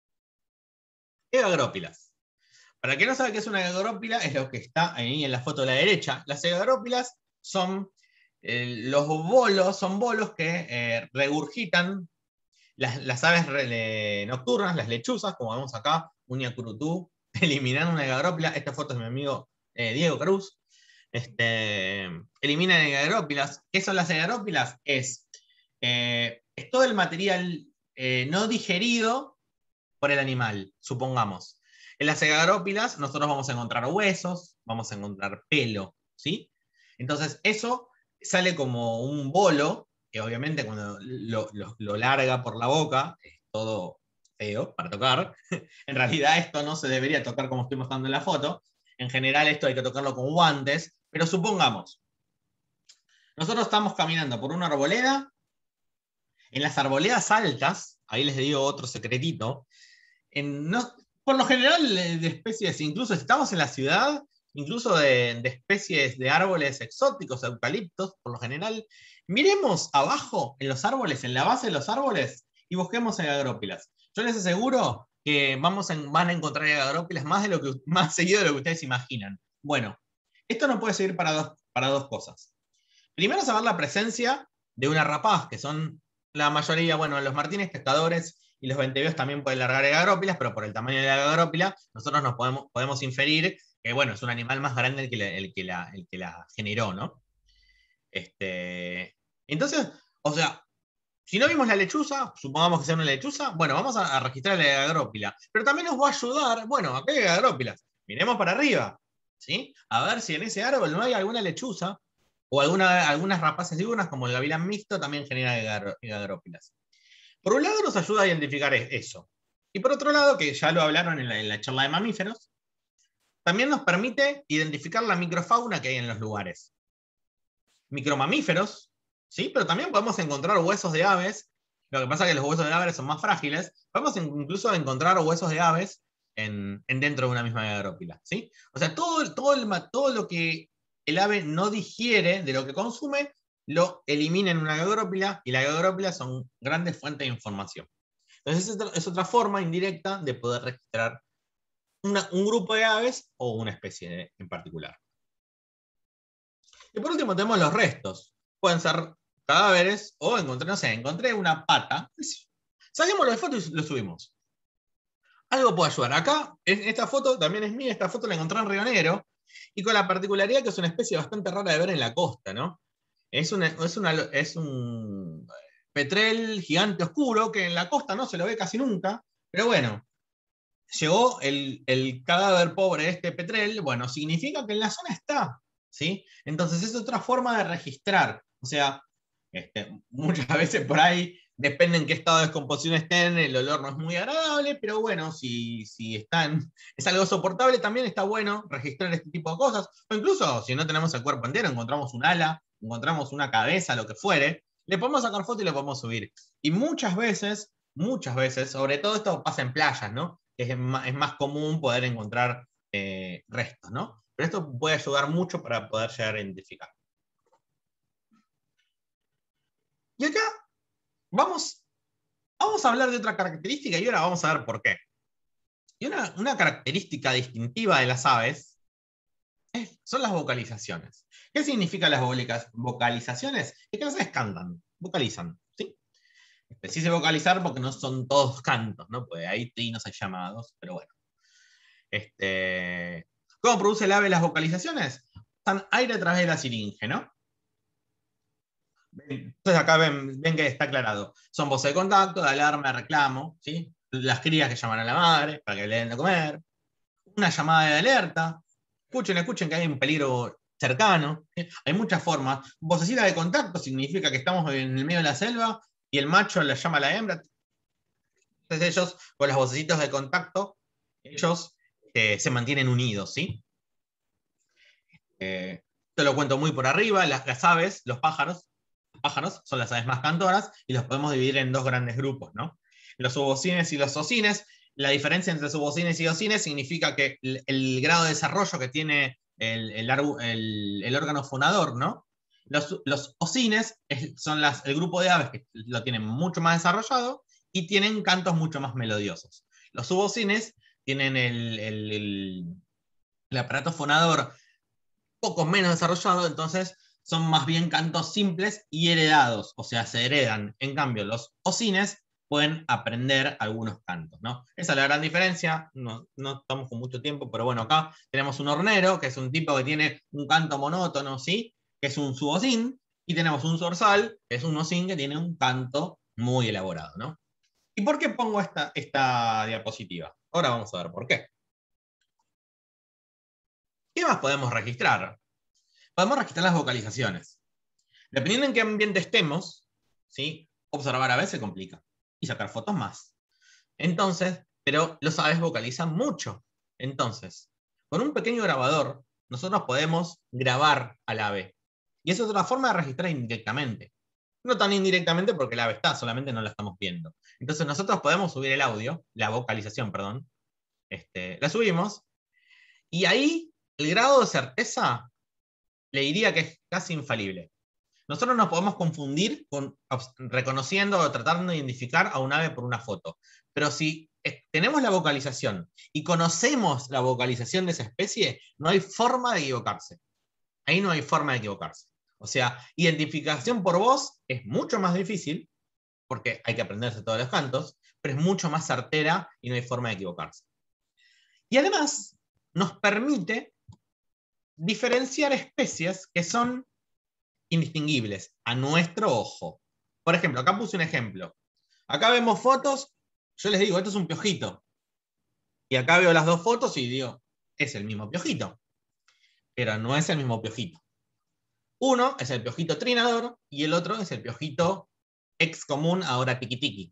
A: Egagrópilas. Para el que no sabe qué es una egagrópila, es lo que está ahí en la foto de la derecha. Las egagrópilas son los bolos, son bolos que regurgitan las aves nocturnas, las lechuzas, como vemos acá, Uña Curutú, eliminando una egagrópila. Esta foto es de mi amigo Diego Cruz. Eliminan egagrópilas. ¿Qué son las egagrópilas? Es todo el material no digerido por el animal, supongamos. En las egagrópilas nosotros vamos a encontrar huesos, vamos a encontrar pelo, ¿sí? Entonces eso sale como un bolo, que obviamente cuando lo larga por la boca es todo feo para tocar. En realidad esto no se debería tocar como estoy mostrando en la foto. En general esto hay que tocarlo con guantes, pero supongamos, nosotros estamos caminando por una arboleda. En las arboledas altas, ahí les digo otro secretito, por lo general de especies, incluso si estamos en la ciudad, incluso de especies de árboles exóticos, eucaliptos, por lo general, miremos abajo en los árboles, en la base de los árboles, y busquemos agagrópilas. Yo les aseguro que van a encontrar agagrópilas más seguido de lo que ustedes imaginan. Bueno, esto nos puede servir para dos cosas. Primero, saber la presencia de una rapaz, que son la mayoría, bueno, los martines pescadores y los venteveos también pueden largar agagrópilas, pero por el tamaño de la agagrópila, nosotros nos podemos inferir que, bueno, es un animal más grande el que la generó, ¿no? Entonces, o sea, si no vimos la lechuza, supongamos que sea una lechuza, bueno, vamos a registrar la agagrópila. Pero también nos va a ayudar, bueno, acá hay agagrópilas, miremos para arriba, ¿sí? A ver si en ese árbol no hay alguna lechuza, o algunas rapaces diurnas, como el gavilán mixto, también genera agagrópilas. Por un lado nos ayuda a identificar eso. Y por otro lado, que ya lo hablaron en la charla de mamíferos, también nos permite identificar la microfauna que hay en los lugares. Micromamíferos, ¿sí? Pero también podemos encontrar huesos de aves. Lo que pasa es que los huesos de aves son más frágiles. Podemos incluso encontrar huesos de aves dentro de una misma agagrópila, ¿sí? O sea, todo lo que el ave no digiere de lo que consume, lo elimina en una agagrópila, y la agagrópila son grandes fuentes de información. Entonces, es otra forma indirecta de poder registrar un grupo de aves o una especie en particular. Y por último tenemos los restos. Pueden ser cadáveres o encontré una pata. Saquémoslo de foto y lo subimos. Algo puede ayudar. Acá, esta foto también es mía, esta foto la encontré en Río Negro, y con la particularidad que es una especie bastante rara de ver en la costa, ¿no? Es un petrel gigante oscuro que en la costa no se lo ve casi nunca, pero bueno, llegó el cadáver pobre de este petrel, bueno, significa que en la zona está, ¿sí? Entonces es otra forma de registrar. O sea, muchas veces por ahí, depende en qué estado de descomposición estén, el olor no es muy agradable, pero bueno, si es algo soportable, también está bueno registrar este tipo de cosas. O incluso, si no tenemos el cuerpo entero, encontramos un ala, encontramos una cabeza, lo que fuere, le podemos sacar foto y lo podemos subir. Y muchas veces, sobre todo esto pasa en playas, ¿no? Es más común poder encontrar restos, ¿no? Pero esto puede ayudar mucho para poder llegar a identificar. Y acá vamos a hablar de otra característica y ahora vamos a ver por qué. Y una característica distintiva de las aves son las vocalizaciones. ¿Qué significan las vocalizaciones? Es que las aves cantan, vocalizan, ¿sí? Se dice vocalizar porque no son todos cantos, ¿no? Pues hay trinos, hay llamados, pero bueno. ¿Cómo produce el ave las vocalizaciones? Están aire a través de la siringe, ¿no? Entonces acá ven que está aclarado. Son voces de contacto, de alarma, de reclamo, ¿sí? Las crías que llaman a la madre para que le den de comer. Una llamada de alerta. Escuchen que hay un peligro cercano. ¿Sí? Hay muchas formas. Vocecita de contacto significa que estamos en el medio de la selva y el macho le llama a la hembra. Entonces ellos, con las vocecitas de contacto, ellos se mantienen unidos, ¿sí? Te lo cuento muy por arriba. Las aves, los pájaros son las aves más cantoras y los podemos dividir en dos grandes grupos, ¿no? Los subocines y los ocines. La diferencia entre subocines y ocines significa que el grado de desarrollo que tiene el órgano fonador, ¿no? Los ocines son el grupo de aves que lo tienen mucho más desarrollado y tienen cantos mucho más melodiosos. Los subocines tienen el aparato fonador poco menos desarrollado, entonces son más bien cantos simples y heredados, o sea, se heredan. En cambio, los ocines pueden aprender algunos cantos, ¿no? Esa es la gran diferencia. No estamos con mucho tiempo, pero bueno, acá tenemos un hornero, que es un tipo que tiene un canto monótono, ¿sí? Que es un subocín, y tenemos un zorzal, que es un ocín que tiene un canto muy elaborado, ¿no? ¿Y por qué pongo esta diapositiva? Ahora vamos a ver por qué. ¿Qué más podemos registrar? Podemos registrar las vocalizaciones. Dependiendo en qué ambiente estemos, ¿sí? Observar aves se complica. Y sacar fotos más. Entonces, pero los aves vocalizan mucho. Entonces, con un pequeño grabador, nosotros podemos grabar al ave. Y esa es otra forma de registrar indirectamente. No tan indirectamente porque el ave está, solamente no la estamos viendo. Entonces nosotros podemos subir el audio, la vocalización, perdón. La subimos. Y ahí el grado de certeza le diría que es casi infalible. Nosotros nos podemos confundir reconociendo o tratando de identificar a un ave por una foto. Pero si tenemos la vocalización y conocemos la vocalización de esa especie, no hay forma de equivocarse. Ahí no hay forma de equivocarse. O sea, identificación por voz es mucho más difícil, porque hay que aprenderse todos los cantos, pero es mucho más certera y no hay forma de equivocarse. Y además nos permite diferenciar especies que son indistinguibles a nuestro ojo. Por ejemplo, acá puse un ejemplo. Acá vemos fotos, yo les digo, esto es un piojito. Y acá veo las dos fotos y digo, es el mismo piojito. Pero no es el mismo piojito. Uno es el piojito trinador y el otro es el piojito ex común, ahora tiquitiqui.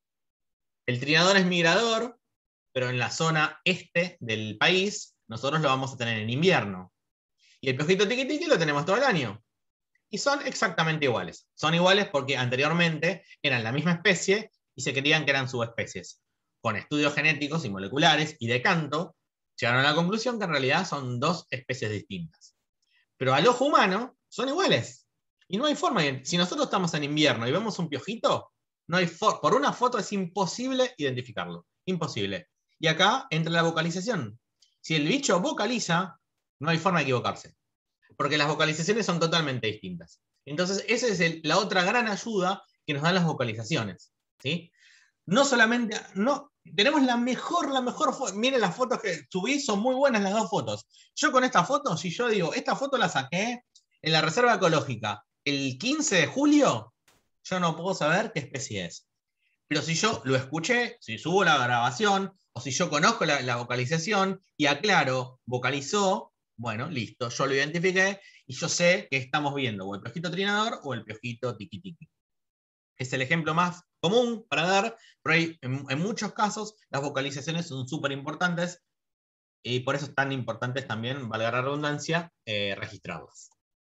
A: El trinador es migrador, pero en la zona este del país nosotros lo vamos a tener en invierno. Y el piojito tiquitiqui lo tenemos todo el año. Y son exactamente iguales. Son iguales porque anteriormente eran la misma especie y se creían que eran subespecies. Con estudios genéticos y moleculares y de canto, llegaron a la conclusión que en realidad son dos especies distintas. Pero al ojo humano son iguales. Y no hay forma. Si nosotros estamos en invierno y vemos un piojito, no hay por una foto es imposible identificarlo. Imposible. Y acá entra la vocalización. Si el bicho vocaliza, no hay forma de equivocarse. Porque las vocalizaciones son totalmente distintas. Entonces, esa es la otra gran ayuda que nos dan las vocalizaciones. ¿Sí? No solamente, no, tenemos la mejor miren las fotos que subí, son muy buenas las dos fotos. Yo con esta foto, si yo digo, esta foto la saqué en la reserva ecológica el 15 de julio, yo no puedo saber qué especie es. Pero si yo lo escuché, si subo la grabación, o si yo conozco la vocalización y aclaro, vocalizó, bueno, listo, yo lo identifiqué y yo sé que estamos viendo o el piojito trinador o el piojito tiquitiqui. Es el ejemplo más común para dar, pero en muchos casos las vocalizaciones son súper importantes y por eso es tan importantes también, valga la redundancia, registrarlas.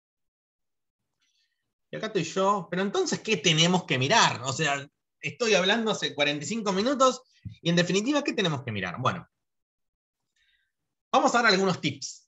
A: Y acá estoy yo, pero entonces, ¿qué tenemos que mirar? O sea, estoy hablando hace 45 minutos y en definitiva, ¿qué tenemos que mirar? Bueno, vamos a dar algunos tips.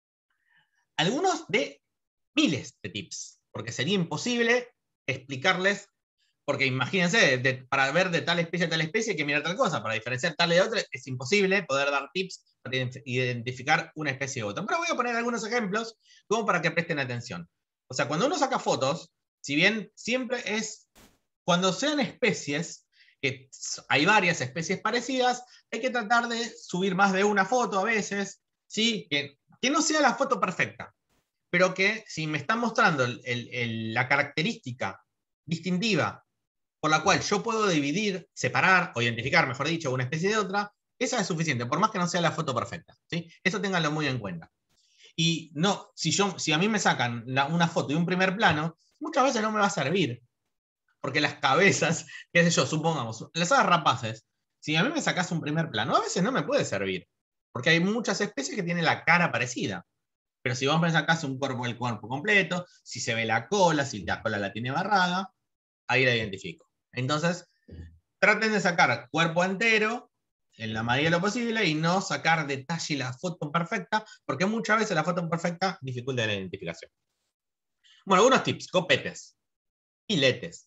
A: Algunos de miles de tips, porque sería imposible explicarles, porque imagínense, para ver de tal especie a tal especie hay que mirar tal cosa, para diferenciar tal de otra es imposible poder dar tips para identificar una especie de otra. Pero voy a poner algunos ejemplos como para que presten atención. O sea, cuando uno saca fotos, si bien siempre es, cuando sean especies, que hay varias especies parecidas, hay que tratar de subir más de una foto a veces, ¿sí? Que no sea la foto perfecta, pero que si me están mostrando la característica distintiva por la cual yo puedo dividir, separar o identificar, mejor dicho, una especie de otra, esa es suficiente, por más que no sea la foto perfecta. ¿Sí? Eso ténganlo muy en cuenta. Y no, si a mí me sacan una foto de un primer plano, muchas veces no me va a servir. Porque las cabezas, qué sé yo, supongamos, las aves rapaces, si a mí me sacas un primer plano, a veces no me puede servir. Porque hay muchas especies que tienen la cara parecida. Pero si vos me sacás el cuerpo completo, si se ve la cola, si la cola la tiene barrada, ahí la identifico. Entonces, traten de sacar cuerpo entero en la medida de lo posible y no sacar detalle la foto perfecta, porque muchas veces la foto perfecta dificulta la identificación. Bueno, algunos tips: copetes, filetes,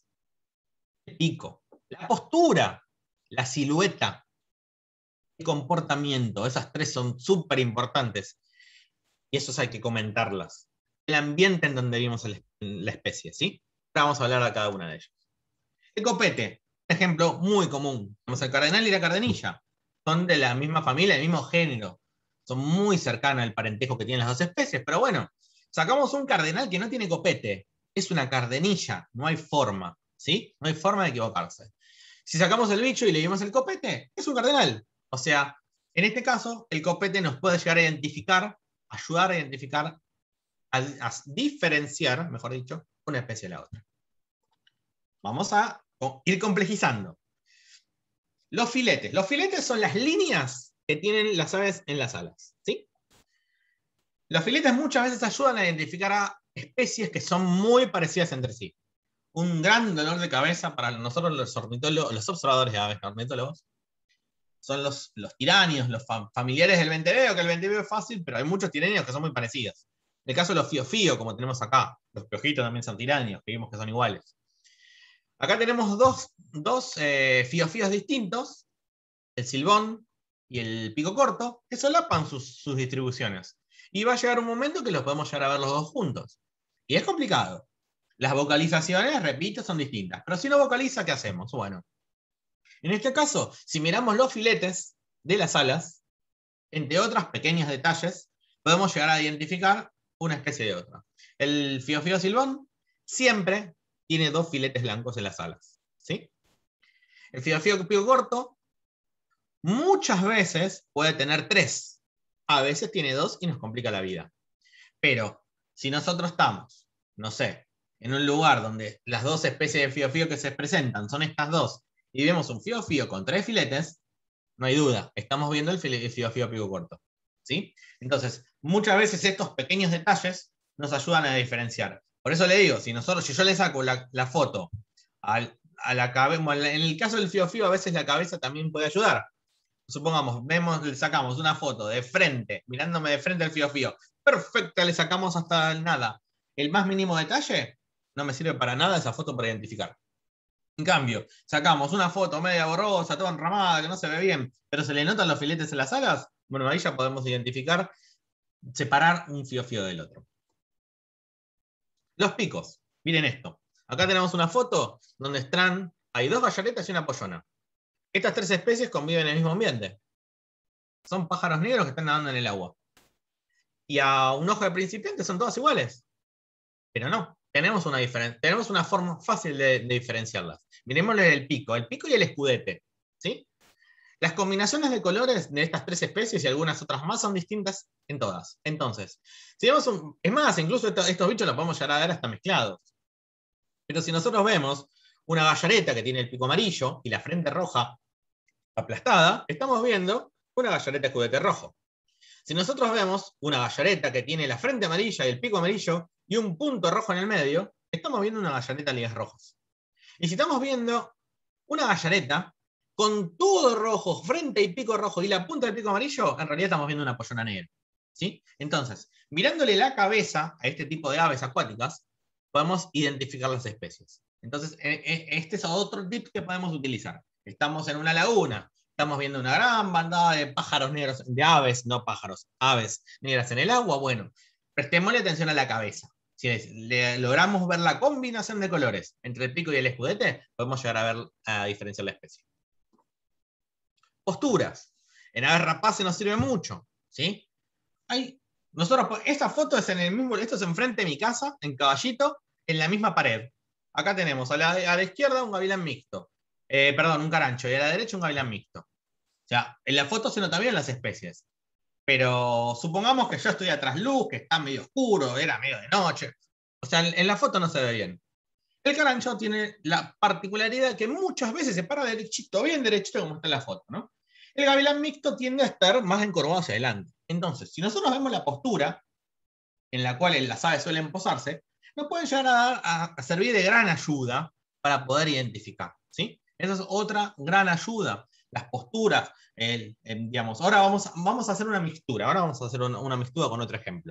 A: pico, la postura, la silueta, el comportamiento. Esas tres son súper importantes y esos hay que comentarlas. El ambiente en donde vivimos la especie, ¿sí? Ahora vamos a hablar de cada una de ellas. El copete, un ejemplo muy común. Tenemos el cardenal y la cardenilla. Son de la misma familia, del mismo género. Son muy cercanas al parentesco que tienen las dos especies, pero bueno, sacamos un cardenal que no tiene copete. Es una cardenilla, no hay forma, ¿sí? No hay forma de equivocarse. Si sacamos el bicho y le dimos el copete, es un cardenal. O sea, en este caso, el copete nos puede llegar a identificar, ayudar a identificar, a diferenciar, mejor dicho, una especie de la otra. Vamos a ir complejizando. Los filetes. Los filetes son las líneas que tienen las aves en las alas, ¿sí? Los filetes muchas veces ayudan a identificar a especies que son muy parecidas entre sí. Un gran dolor de cabeza para nosotros los ornitólogos, los observadores de aves, ornitólogos, son los tiranios, los familiares del venteveo, que el venteveo es fácil, pero hay muchos tiranios que son muy parecidos. En el caso de los fiofío, como tenemos acá, los piojitos también son tiranios, que vimos que son iguales. Acá tenemos dos fiofíos distintos, el silbón y el pico corto, que solapan sus distribuciones. Y va a llegar un momento que los podemos llegar a ver los dos juntos. Y es complicado. Las vocalizaciones, repito, son distintas. Pero si no vocaliza, ¿qué hacemos? Bueno, en este caso, si miramos los filetes de las alas, entre otros pequeños detalles, podemos llegar a identificar una especie de otra. El fiofío silbón siempre tiene 2 filetes blancos en las alas, ¿sí? El fiofío pico corto muchas veces puede tener 3. A veces tiene 2 y nos complica la vida. Pero si nosotros estamos, no sé, en un lugar donde las 2 especies de fiofío que se presentan son estas 2, y vemos un fiofío con 3 filetes, no hay duda, estamos viendo el fiofío pico corto, ¿sí? Entonces, muchas veces estos pequeños detalles nos ayudan a diferenciar. Por eso le digo, si yo le saco la foto a la cabeza, en el caso del fiofío, a veces la cabeza también puede ayudar. Supongamos, le sacamos una foto de frente, mirándome de frente al fiofío, perfecta, le sacamos hasta el nada. El más mínimo detalle, no me sirve para nada esa foto para identificar. En cambio, sacamos una foto media borrosa, toda enramada, que no se ve bien, pero se le notan los filetes en las alas, bueno, ahí ya podemos identificar, separar un fiofío del otro. Los picos, miren esto. Acá tenemos una foto donde están, hay 2 gallaretas y una pollona. Estas 3 especies conviven en el mismo ambiente. Son pájaros negros que están nadando en el agua. Y a un ojo de principiante son todas iguales. Pero no, tenemos una forma fácil de diferenciarlas. Miremosle el pico y el escudete, ¿sí? Las combinaciones de colores de estas 3 especies y algunas otras más son distintas en todas. Entonces, si vemos es más, incluso estos bichos los podemos llegar a ver hasta mezclados. Pero si nosotros vemos una gallareta que tiene el pico amarillo y la frente roja aplastada, estamos viendo una gallareta escudete rojo. Si nosotros vemos una gallareta que tiene la frente amarilla y el pico amarillo y un punto rojo en el medio, estamos viendo una gallareta ligas rojas. Y si estamos viendo una gallareta con todo rojo, frente y pico rojo y la punta del pico amarillo, en realidad estamos viendo una pollona negra, ¿sí? Entonces, mirándole la cabeza a este tipo de aves acuáticas, podemos identificar las especies. Entonces, este es otro tip que podemos utilizar. Estamos en una laguna, estamos viendo una gran bandada de pájaros negros, de aves, no pájaros, aves negras en el agua. Bueno, prestémosle atención a la cabeza. Si logramos ver la combinación de colores entre el pico y el escudete, podemos llegar a diferenciar la especie. Posturas. En aves rapaces nos sirve mucho, ¿sí? Esta foto es esto es enfrente de mi casa, en Caballito, en la misma pared. Acá tenemos a la izquierda un gavilán mixto. Un carancho, y a la derecha un gavilán mixto. O sea, en la foto se nota bien las especies. Pero supongamos que yo estoy a trasluz, que está medio oscuro, era medio de noche. O sea, en la foto no se ve bien. El carancho tiene la particularidad que muchas veces se para derechito, bien derechito como está en la foto, ¿no? El gavilán mixto tiende a estar más encorvado hacia adelante. Entonces, si nosotros vemos la postura en la cual las aves suelen posarse, nos pueden llegar a servir de gran ayuda para poder identificar, ¿sí? Esa es otra gran ayuda. Las posturas, digamos, ahora vamos a hacer una mixtura, ahora vamos a hacer una mixtura con otro ejemplo.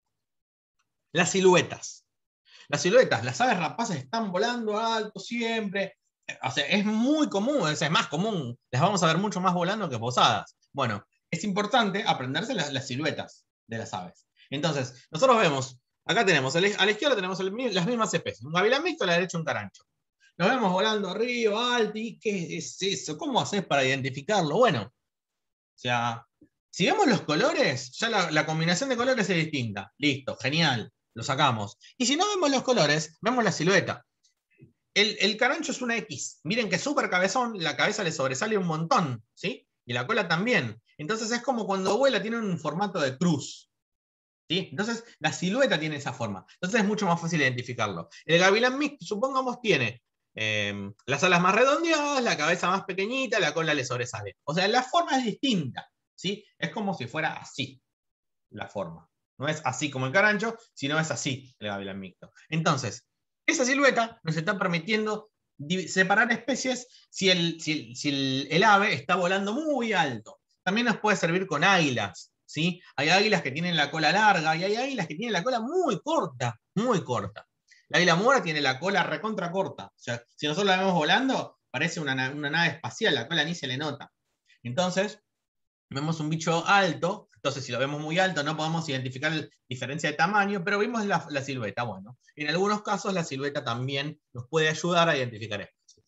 A: Las siluetas. Las aves rapaces están volando alto siempre, o sea, es muy común, es más común, las vamos a ver mucho más volando que posadas. Bueno, es importante aprenderse las siluetas de las aves. Entonces, nosotros vemos, acá tenemos, a la izquierda tenemos las mismas especies, un gavilán mixto, a la derecha un carancho. Nos vemos volando arriba, alto, ¿y qué es eso? ¿Cómo haces para identificarlo? Bueno, o sea, si vemos los colores, ya la combinación de colores es distinta. Listo, genial, lo sacamos. Y si no vemos los colores, vemos la silueta. El carancho es una X. Miren que es súper cabezón, la cabeza le sobresale un montón, ¿sí? Y la cola también. Entonces es como cuando vuela, tiene un formato de cruz, ¿sí? Entonces la silueta tiene esa forma. Entonces es mucho más fácil identificarlo. El gavilán mixto, supongamos, tiene las alas más redondeadas, la cabeza más pequeñita, la cola le sobresale. O sea, la forma es distinta, ¿sí? Es como si fuera así la forma. No es así como el carancho, sino es así el gavilán mixto. Entonces, esa silueta nos está permitiendo separar especies si el ave está volando muy alto. También nos puede servir con águilas, ¿sí? Hay águilas que tienen la cola larga y hay águilas que tienen la cola muy corta, muy corta. La águila mora tiene la cola recontra corta. O sea, si nosotros la vemos volando, parece una nave espacial, la cola ni se le nota. Entonces, vemos un bicho alto, entonces si lo vemos muy alto no podemos identificar la diferencia de tamaño, pero vimos la silueta. Bueno, en algunos casos la silueta también nos puede ayudar a identificar especies.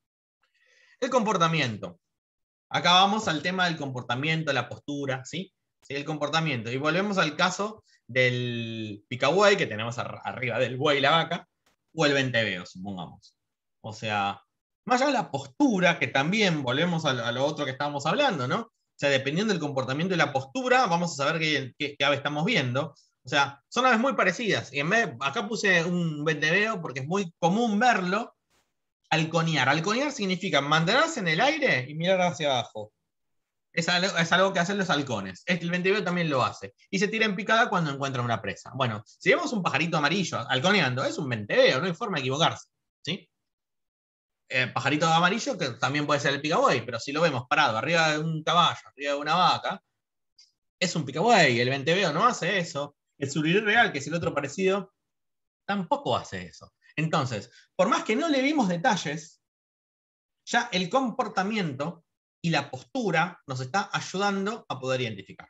A: El comportamiento. Acá vamos al tema del comportamiento, la postura, ¿sí? ¿Sí? El comportamiento. Y volvemos al caso del picabuey, que tenemos arriba del buey y la vaca, o el venteveo, supongamos. O sea, más allá de la postura, que también volvemos a lo otro que estábamos hablando, ¿no? O sea, dependiendo del comportamiento y la postura, vamos a saber qué ave estamos viendo. O sea, son aves muy parecidas. Y en vez acá puse un venteveo porque es muy común verlo. Halconear. Halconear significa mantenerse en el aire y mirar hacia abajo. Es algo que hacen los halcones. El venteveo también lo hace. Y se tira en picada cuando encuentra una presa. Bueno, si vemos un pajarito amarillo halconeando, es un venteveo, no hay forma de equivocarse. ¿Sí? Pajarito amarillo, que también puede ser el picabuey, pero si lo vemos parado arriba de un caballo, arriba de una vaca, es un picabuey. El venteveo no hace eso. El surubí real, que es el otro parecido, tampoco hace eso. Entonces, por más que no le vimos detalles, ya el comportamiento y la postura nos está ayudando a poder identificar.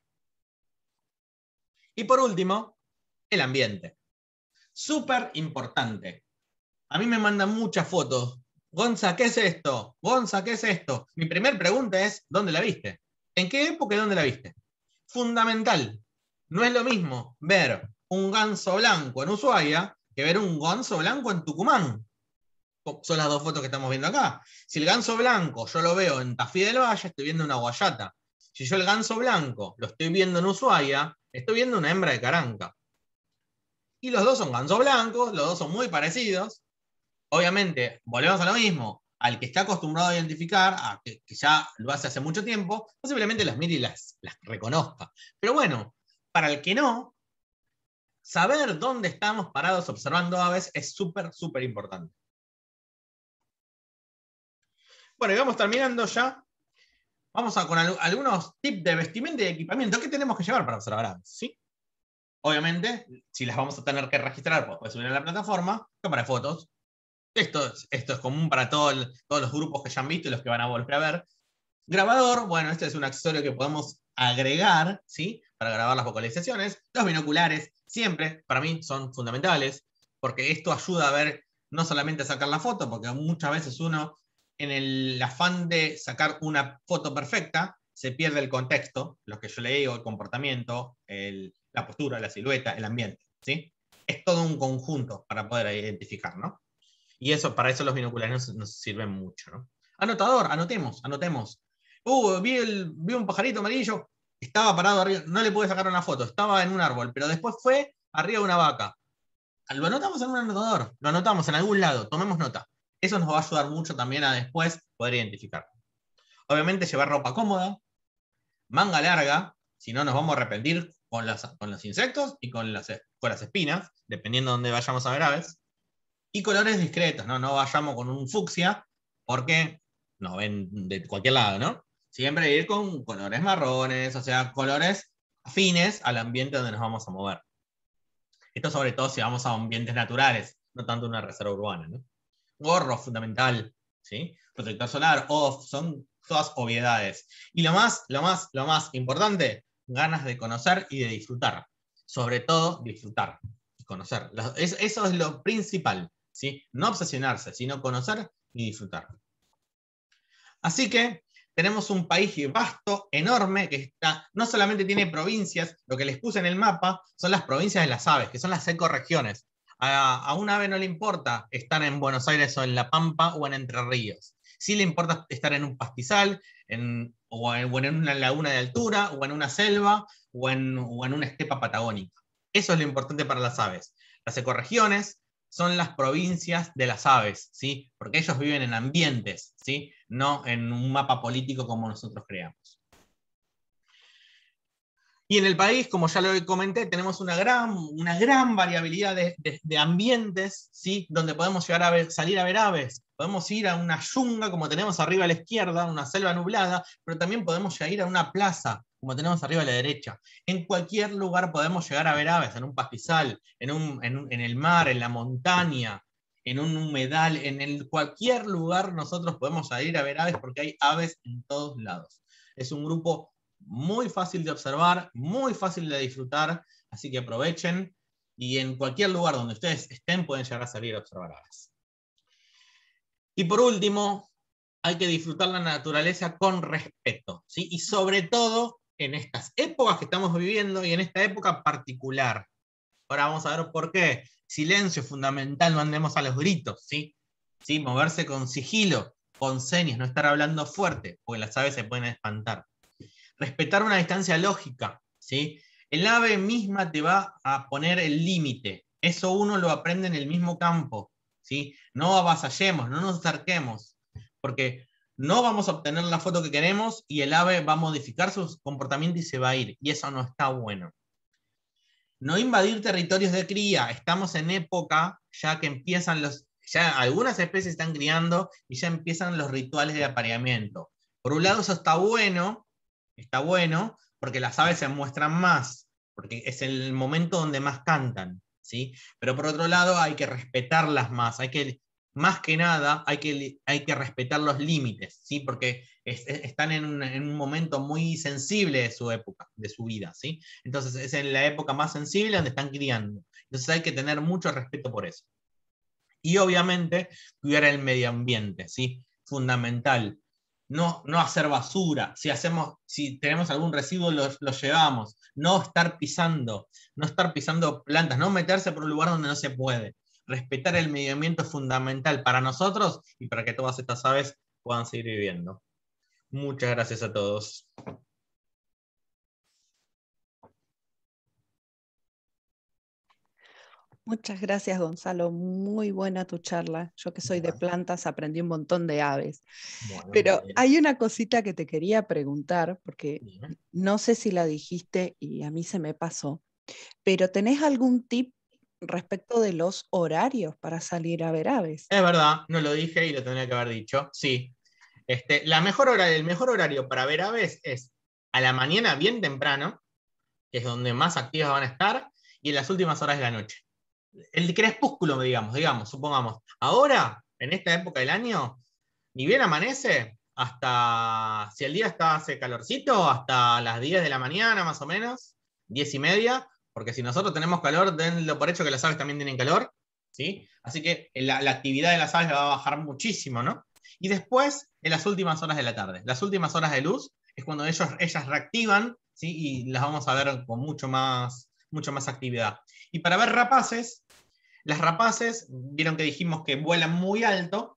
A: Y por último, el ambiente. Súper importante. A mí me mandan muchas fotos. Gonza, ¿qué es esto? Gonza, ¿qué es esto? Mi primera pregunta es, ¿dónde la viste? ¿En qué época y dónde la viste? Fundamental. No es lo mismo ver un ganso blanco en Ushuaia que ver un ganso blanco en Tucumán. Son las dos fotos que estamos viendo acá. Si el ganso blanco yo lo veo en Tafí del Valle, estoy viendo una guayata. Si yo el ganso blanco lo estoy viendo en Ushuaia, estoy viendo una hembra de caranca. Y los dos son gansos blancos, los dos son muy parecidos. Obviamente, volvemos a lo mismo. Al que está acostumbrado a identificar, a que ya lo hace mucho tiempo, posiblemente las mire y las reconozca. Pero bueno, para el que no, saber dónde estamos parados observando aves es súper, súper importante. Bueno, y vamos terminando ya. Vamos con algunos tips de vestimenta y equipamiento. ¿Qué tenemos que llevar para observar aves? ¿Sí? Obviamente, si las vamos a tener que registrar, pues puedes subir a la plataforma, cámara de fotos. Esto es común para todos los grupos que ya han visto y los que van a volver a ver. Grabador, bueno, este es un accesorio que podemos agregar, ¿sí? Para grabar las vocalizaciones. Los binoculares, siempre, para mí, son fundamentales, porque esto ayuda a ver, no solamente a sacar la foto, porque muchas veces uno, en el afán de sacar una foto perfecta, se pierde el contexto, lo que yo le digo, el comportamiento, la postura, la silueta, el ambiente, ¿sí? Es todo un conjunto para poder identificar, ¿no? Y para eso los binoculares nos sirven mucho, ¿no? Anotador, anotemos. Vi un pajarito amarillo, estaba parado arriba, no le pude sacar una foto, estaba en un árbol, pero después fue arriba de una vaca. Lo anotamos en un anotador, lo anotamos en algún lado, tomemos nota. Eso nos va a ayudar mucho también a después poder identificar. Obviamente llevar ropa cómoda, manga larga, si no nos vamos a arrepentir con los insectos y con las espinas, dependiendo de dónde vayamos a ver aves. Y colores discretos, ¿no? No vayamos con un fucsia, porque nos ven de cualquier lado, ¿no? Siempre ir con colores marrones, o sea, colores afines al ambiente donde nos vamos a mover. Esto sobre todo si vamos a ambientes naturales, no tanto una reserva urbana, ¿no? Gorro, fundamental, ¿sí? Protector solar, off, son todas obviedades. Y lo más importante, ganas de conocer y de disfrutar. Sobre todo, disfrutar y conocer. Eso es lo principal, ¿sí? No obsesionarse, sino conocer y disfrutar. Así que tenemos un país vasto, enorme, que no solamente tiene provincias, lo que les puse en el mapa son las provincias de las aves, que son las ecorregiones. A un ave no le importa estar en Buenos Aires o en La Pampa o en Entre Ríos. Sí le importa estar en un pastizal, o en una laguna de altura, o en una selva, o en una estepa patagónica. Eso es lo importante para las aves. Las ecorregiones son las provincias de las aves, ¿sí? Porque ellos viven en ambientes, ¿sí? No en un mapa político como nosotros creamos. Y en el país, como ya lo comenté, tenemos una gran variabilidad de ambientes, ¿sí? Donde podemos llegar a salir a ver aves. Podemos ir a una yunga, como tenemos arriba a la izquierda, una selva nublada, pero también podemos ir a una plaza, como tenemos arriba a la derecha. En cualquier lugar podemos llegar a ver aves, en un pastizal, en el mar, en la montaña, en un humedal, cualquier lugar nosotros podemos ir a ver aves porque hay aves en todos lados. Es un grupo muy fácil de observar, muy fácil de disfrutar, así que aprovechen y en cualquier lugar donde ustedes estén pueden llegar a salir a observar aves. Y por último, hay que disfrutar la naturaleza con respeto, ¿sí? Y sobre todo en estas épocas que estamos viviendo y en esta época particular. Ahora vamos a ver por qué. Silencio fundamental, no andemos a los gritos, ¿sí? ¿Sí? Moverse con sigilo, con señas, no estar hablando fuerte, porque las aves se pueden espantar. Respetar una distancia lógica, ¿sí? El ave misma te va a poner el límite. Eso uno lo aprende en el mismo campo, ¿sí? No avasallemos, no nos acerquemos, porque no vamos a obtener la foto que queremos y el ave va a modificar su comportamiento y se va a ir, y eso no está bueno. No invadir territorios de cría. Estamos en época ya que empiezan ya algunas especies están criando y ya empiezan los rituales de apareamiento. Por un lado eso está bueno porque las aves se muestran más, porque es el momento donde más cantan, ¿sí? Pero por otro lado hay que respetarlas más, más que nada hay que respetar los límites, ¿sí? Porque están en un momento muy sensible de su época, de su vida, ¿sí? Entonces es en la época más sensible donde están criando. Entonces hay que tener mucho respeto por eso. Y obviamente cuidar el medio ambiente, ¿sí? Fundamental. No hacer basura. Si tenemos algún residuo, lo llevamos. No estar pisando plantas, no meterse por un lugar donde no se puede. Respetar el medio ambiente es fundamental para nosotros y para que todas estas aves puedan seguir viviendo. Muchas gracias a todos.
C: Muchas gracias, Gonzalo. Muy buena tu charla. Yo que soy de plantas aprendí un montón de aves.
A: Bueno,
C: Pero hay una cosita que te quería preguntar, porque
A: bien.
C: no sé si la dijiste y a mí se me pasó, pero ¿tenés algún tip respecto de los horarios para salir a ver aves?
A: Es verdad, no lo dije y lo tendría que haber dicho. Sí. El mejor horario para ver aves es a la mañana bien temprano, que es donde más activas van a estar, y en las últimas horas de la noche. El crepúsculo, digamos, supongamos. Ahora, en esta época del año, ni bien amanece, si el día hace calorcito, hasta las 10 de la mañana más o menos, 10:30, porque si nosotros tenemos calor, denlo por hecho que las aves también tienen calor, ¿sí? Así que la actividad de las aves va a bajar muchísimo, ¿no? Y después, en las últimas horas de la tarde, las últimas horas de luz, es cuando ellas reactivan, ¿sí? Y las vamos a ver con mucho más actividad. Y para ver rapaces, las rapaces, vieron que dijimos que vuelan muy alto,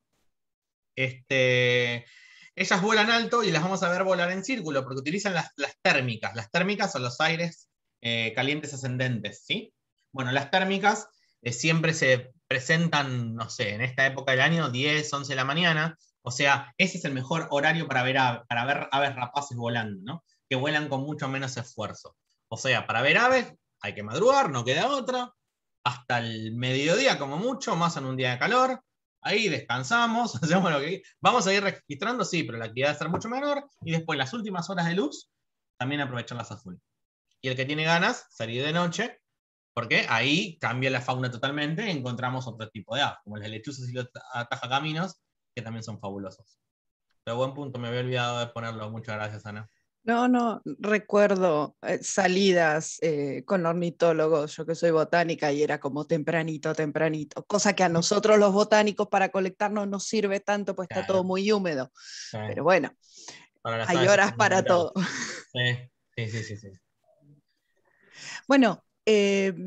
A: ellas vuelan alto y las vamos a ver volar en círculo, porque utilizan las térmicas. Las térmicas son los aires calientes ascendentes, ¿sí? Bueno, las térmicas siempre se presentan, no sé, en esta época del año, 10, 11 de la mañana, o sea, ese es el mejor horario para ver aves rapaces volando, ¿no? Que vuelan con mucho menos esfuerzo. O sea, para ver aves hay que madrugar, no queda otra, hasta el mediodía como mucho, más en un día de calor. Ahí descansamos, hacemos lo que vamos a ir registrando, sí, pero la actividad va a ser mucho menor. Y después las últimas horas de luz, también aprovecharlas a full. Y el que tiene ganas, salir de noche, porque ahí cambia la fauna totalmente y encontramos otro tipo de aves, como las lechuzas y los atajacaminos, que también son fabulosos. Pero buen punto, me había olvidado de ponerlo. Muchas gracias, Ana.
C: No, recuerdo salidas con ornitólogos, yo que soy botánica y era como tempranito, cosa que a nosotros los botánicos para colectarnos no sirve tanto, pues está todo muy húmedo.
A: Sí.
C: Pero bueno, hay
A: aves
C: horas para todo.
A: Sí.
C: Bueno,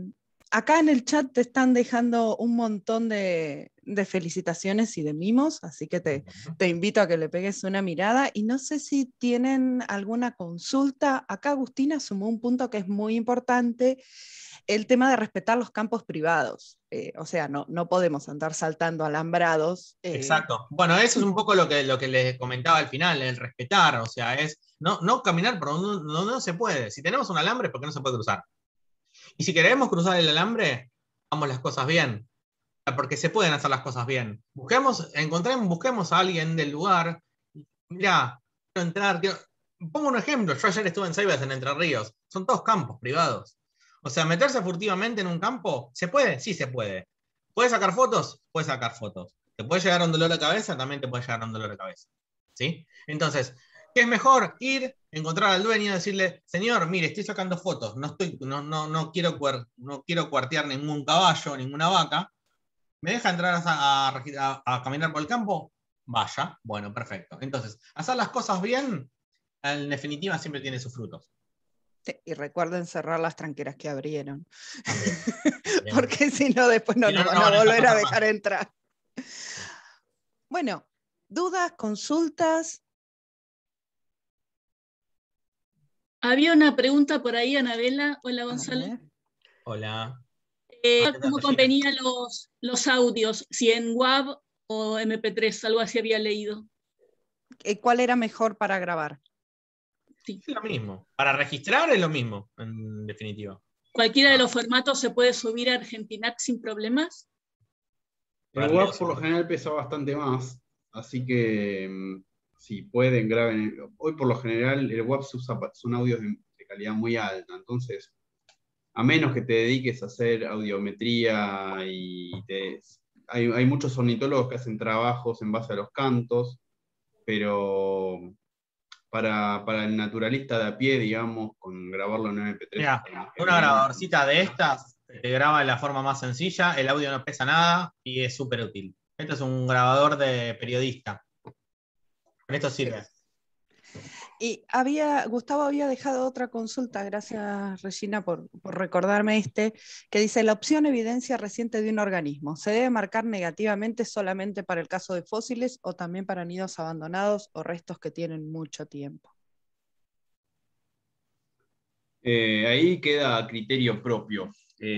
C: Acá en el chat te están dejando un montón de felicitaciones y de mimos, así que te invito a que le pegues una mirada. Y no sé si tienen alguna consulta. Acá Agustina sumó un punto que es muy importante, el tema de respetar los campos privados. O sea, no podemos andar saltando alambrados.
A: Exacto. Bueno, eso es un poco lo que les comentaba al final, el respetar, o sea, es no caminar por donde no se puede. Si tenemos un alambre, ¿por qué no se puede cruzar? Y si queremos cruzar el alambre, hagamos las cosas bien, porque se pueden hacer las cosas bien. Busquemos a alguien del lugar. Mirá, quiero entrar, pongo un ejemplo, yo ayer estuve en Ceibes, en Entre Ríos, son todos campos privados. O sea, meterse furtivamente en un campo, ¿se puede? Sí se puede. ¿Puedes sacar fotos? Puedes sacar fotos. ¿Te puede llegar un dolor de cabeza? También te puede llegar un dolor de cabeza. ¿Sí? Entonces, ¿qué es mejor? Ir, encontrar al dueño y decirle, señor, mire, estoy sacando fotos, no quiero cuartear ningún caballo, ninguna vaca. ¿Me deja entrar a caminar por el campo? Vaya, bueno, perfecto. Entonces, hacer las cosas bien, en definitiva, siempre tiene sus frutos.
C: Sí, y recuerden cerrar las tranqueras que abrieron.
A: También.
C: Porque si no, después no nos van a volver a dejar entrar. Bueno, dudas, consultas.
D: Había una pregunta por ahí, Anabela. Hola, Gonzalo.
A: Hola.
D: ¿Cómo convenían los audios? Si en WAV o MP3, algo así había leído.
C: ¿Cuál era mejor para grabar?
D: Sí.
A: Es lo mismo. Para registrar es lo mismo, en definitiva.
D: ¿Cualquiera de los formatos se puede subir a Argentinac sin problemas?
B: El WAV por lo general pesa bastante más, así que si pueden, graben. Hoy por lo general el WAV son audios de calidad muy alta, entonces a menos que te dediques a hacer audiometría hay muchos ornitólogos que hacen trabajos en base a los cantos, pero para el naturalista de a pie, digamos, con grabarlo en MP3.
A: Mira, una grabadorcita de estas te graba de la forma más sencilla, el audio no pesa nada y es súper útil. Este es un grabador de periodista. Con esto sirve.
C: Y Gustavo había dejado otra consulta, gracias Regina por recordarme que dice, la opción evidencia reciente de un organismo, ¿se debe marcar negativamente solamente para el caso de fósiles o también para nidos abandonados o restos que tienen mucho tiempo?
B: Ahí queda a criterio propio.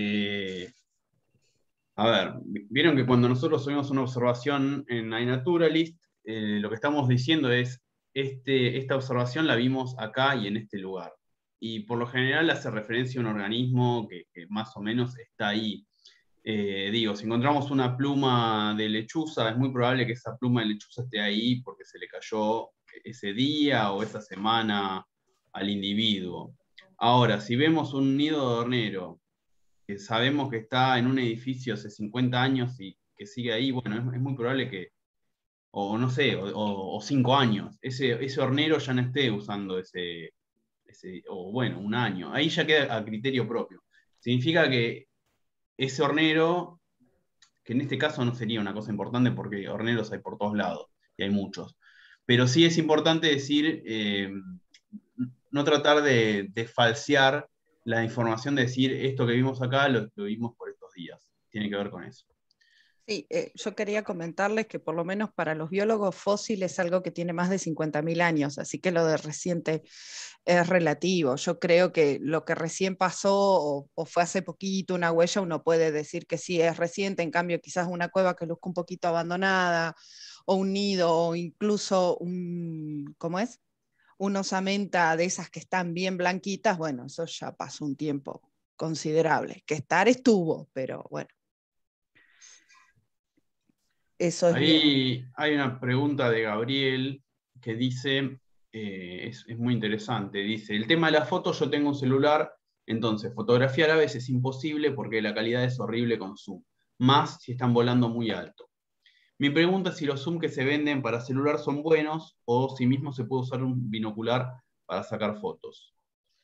B: A ver, vieron que cuando nosotros subimos una observación en iNaturalist, lo que estamos diciendo es, esta observación la vimos acá y en este lugar. Y por lo general hace referencia a un organismo que más o menos está ahí. Digo, si encontramos una pluma de lechuza, es muy probable que esa pluma de lechuza esté ahí porque se le cayó ese día o esa semana al individuo. Ahora, si vemos un nido de hornero, que sabemos que está en un edificio hace 50 años y que sigue ahí, bueno, es muy probable que, o no sé, o 5 años, ese hornero ya no esté usando o bueno, un año. Ahí ya queda a criterio propio. Significa que ese hornero, que en este caso no sería una cosa importante porque horneros hay por todos lados, y hay muchos, pero sí es importante decir, no tratar de falsear la información, de decir esto que vimos acá lo vimos por estos días. Tiene que ver con eso.
C: Sí, yo quería comentarles que por lo menos para los biólogos fósiles es algo que tiene más de 50.000 años, así que lo de reciente es relativo. Yo creo que lo que recién pasó o fue hace poquito una huella, uno puede decir que sí es reciente, en cambio quizás una cueva que luzca un poquito abandonada o un nido o incluso una osamenta de esas que están bien blanquitas, bueno, eso ya pasó un tiempo considerable. Que estar estuvo, pero bueno. Eso es
B: Ahí hay una pregunta de Gabriel que dice, es muy interesante, dice, el tema de la foto, yo tengo un celular, entonces fotografiar a veces es imposible porque la calidad es horrible con zoom, más si están volando muy alto. Mi pregunta es si los zoom que se venden para celular son buenos o si mismo se puede usar un binocular para sacar fotos.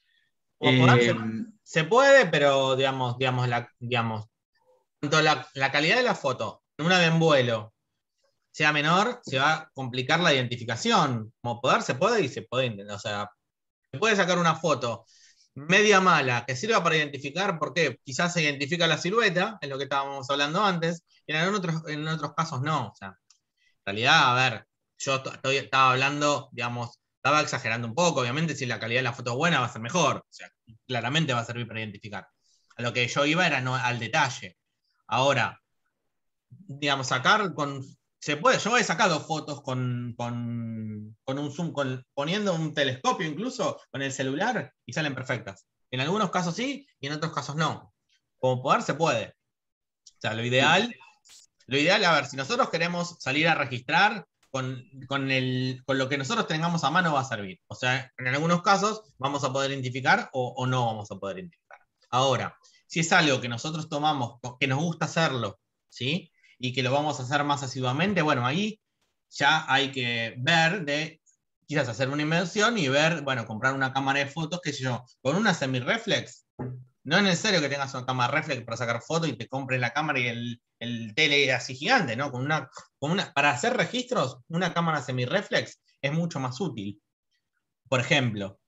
A: Se puede, pero digamos, tanto la calidad de la foto en una de en vuelo sea menor, se va a complicar la identificación. Como poder se puede y se puede, o sea, se puede sacar una foto media mala, que sirva para identificar, ¿por qué? Quizás se identifica la silueta, es lo que estábamos hablando antes, y en otros casos no. O sea, en realidad, a ver, yo estaba hablando, digamos, estaba exagerando un poco, obviamente si la calidad de la foto es buena va a ser mejor, o sea, claramente va a servir para identificar. A lo que yo iba era no, al detalle. Ahora, digamos, sacar con... Se puede, yo he sacado fotos con un zoom, poniendo un telescopio incluso con el celular y salen perfectas. En algunos casos sí y en otros casos no. Como poder se puede. O sea, lo ideal, a ver, si nosotros queremos salir a registrar, con lo que nosotros tengamos a mano va a servir. O sea, en algunos casos vamos a poder identificar o no vamos a poder identificar. Ahora, si es algo que nosotros tomamos, que nos gusta hacerlo, ¿sí? Y que lo vamos a hacer más asiduamente, bueno, ahí ya hay que ver de quizás hacer una inversión y ver, bueno, comprar una cámara de fotos, qué sé yo, con una semi-reflex. No es necesario que tengas una cámara reflex para sacar fotos y te compres la cámara y el tele así gigante, ¿no? Para hacer registros, una cámara semi-reflex es mucho más útil. Por ejemplo,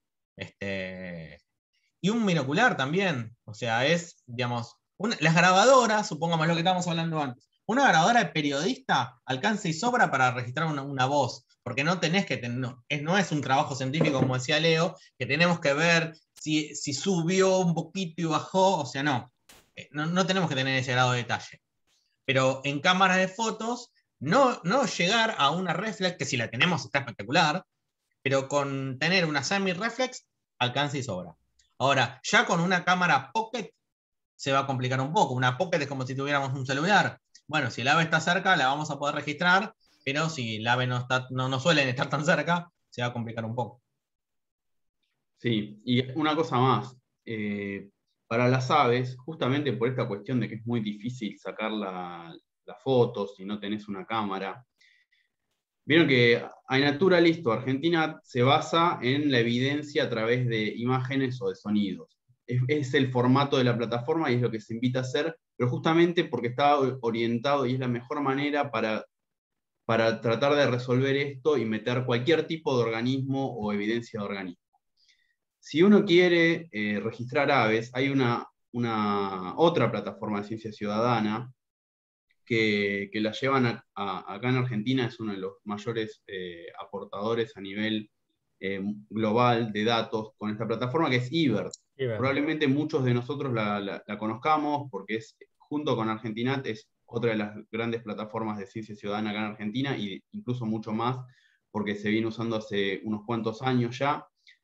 A: y un binocular también. O sea, es, digamos, las grabadoras, supongamos lo que estábamos hablando antes, una grabadora de periodista alcanza y sobra para registrar una voz, porque no tenés que tener, no es un trabajo científico, como decía Leo, que tenemos que ver si subió un poquito y bajó, o sea, no. No tenemos que tener ese grado de detalle. Pero en cámaras de fotos, no llegar a una reflex, que si la tenemos está espectacular, pero con tener una semi-reflex alcanza y sobra. Ahora, ya con una cámara pocket se va a complicar un poco. Una pocket es como si tuviéramos un celular. Bueno, si el ave está cerca, la vamos a poder registrar, pero si el ave no suelen estar tan cerca, se va a complicar un poco.
B: Sí, y una cosa más. Para las aves, justamente por esta cuestión de que es muy difícil sacar las fotos si no tenés una cámara, vieron que iNaturalist o Argentina se basa en la evidencia a través de imágenes o de sonidos. Es el formato de la plataforma y es lo que se invita a hacer, pero justamente porque está orientado y es la mejor manera para tratar de resolver esto y meter cualquier tipo de organismo o evidencia de organismo. Si uno quiere registrar aves, hay otra plataforma de ciencia ciudadana que la llevan acá en Argentina, es uno de los mayores aportadores a nivel global de datos con esta plataforma, que es IBERT. Probablemente muchos de nosotros la conozcamos porque es, junto con Argentinat, es otra de las grandes plataformas de ciencia ciudadana acá en Argentina, e incluso mucho más, porque se viene usando hace unos cuantos años ya.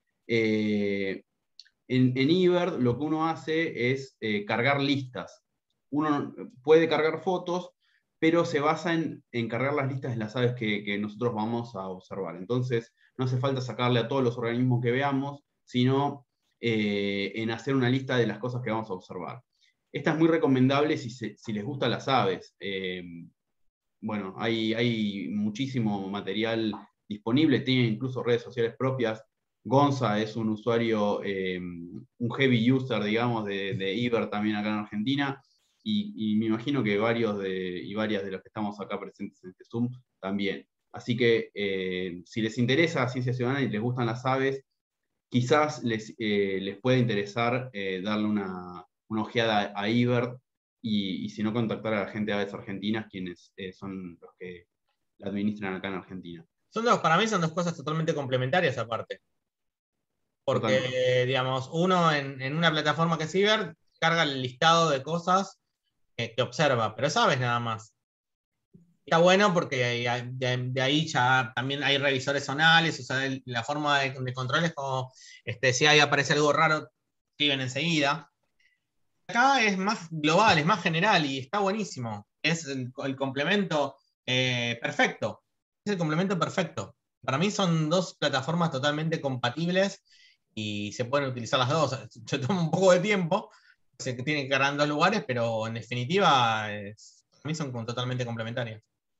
B: En IBERT lo que uno hace es cargar listas. Uno puede cargar fotos, pero se basa en cargar las listas de las aves que nosotros vamos a observar. Entonces, no hace falta sacarle a todos los organismos que veamos, sino en hacer una lista de las cosas que vamos a observar. Esta es muy recomendable si les gustan las aves. Bueno, hay muchísimo material disponible, tiene incluso redes sociales propias. Gonza es un usuario, un heavy user, digamos, de IBERT también acá en Argentina, y me imagino que varias de los que estamos acá presentes en este Zoom también. Así que si les interesa ciencia ciudadana y les gustan las aves, quizás les puede interesar darle una ojeada a IBERT, y si no, contactar a la gente de Aves Argentinas, quienes son los que la administran acá en Argentina.
A: Para mí son dos cosas totalmente complementarias aparte. Porque,
B: Totalmente.
A: digamos, uno en una plataforma que es IBERT carga el listado de cosas que observa, pero sabes nada más. Está bueno porque de ahí ya también hay revisores zonales, o sea, la forma de control es como, si ahí aparece algo raro, escriben enseguida. Acá es más global, es más general y está buenísimo. Es el complemento perfecto. Es el complemento perfecto. Para mí son dos plataformas totalmente compatibles y se pueden utilizar las dos. Yo tomo un poco de tiempo, se tienen que cargar en dos lugares, pero en definitiva para mí son totalmente complementarias.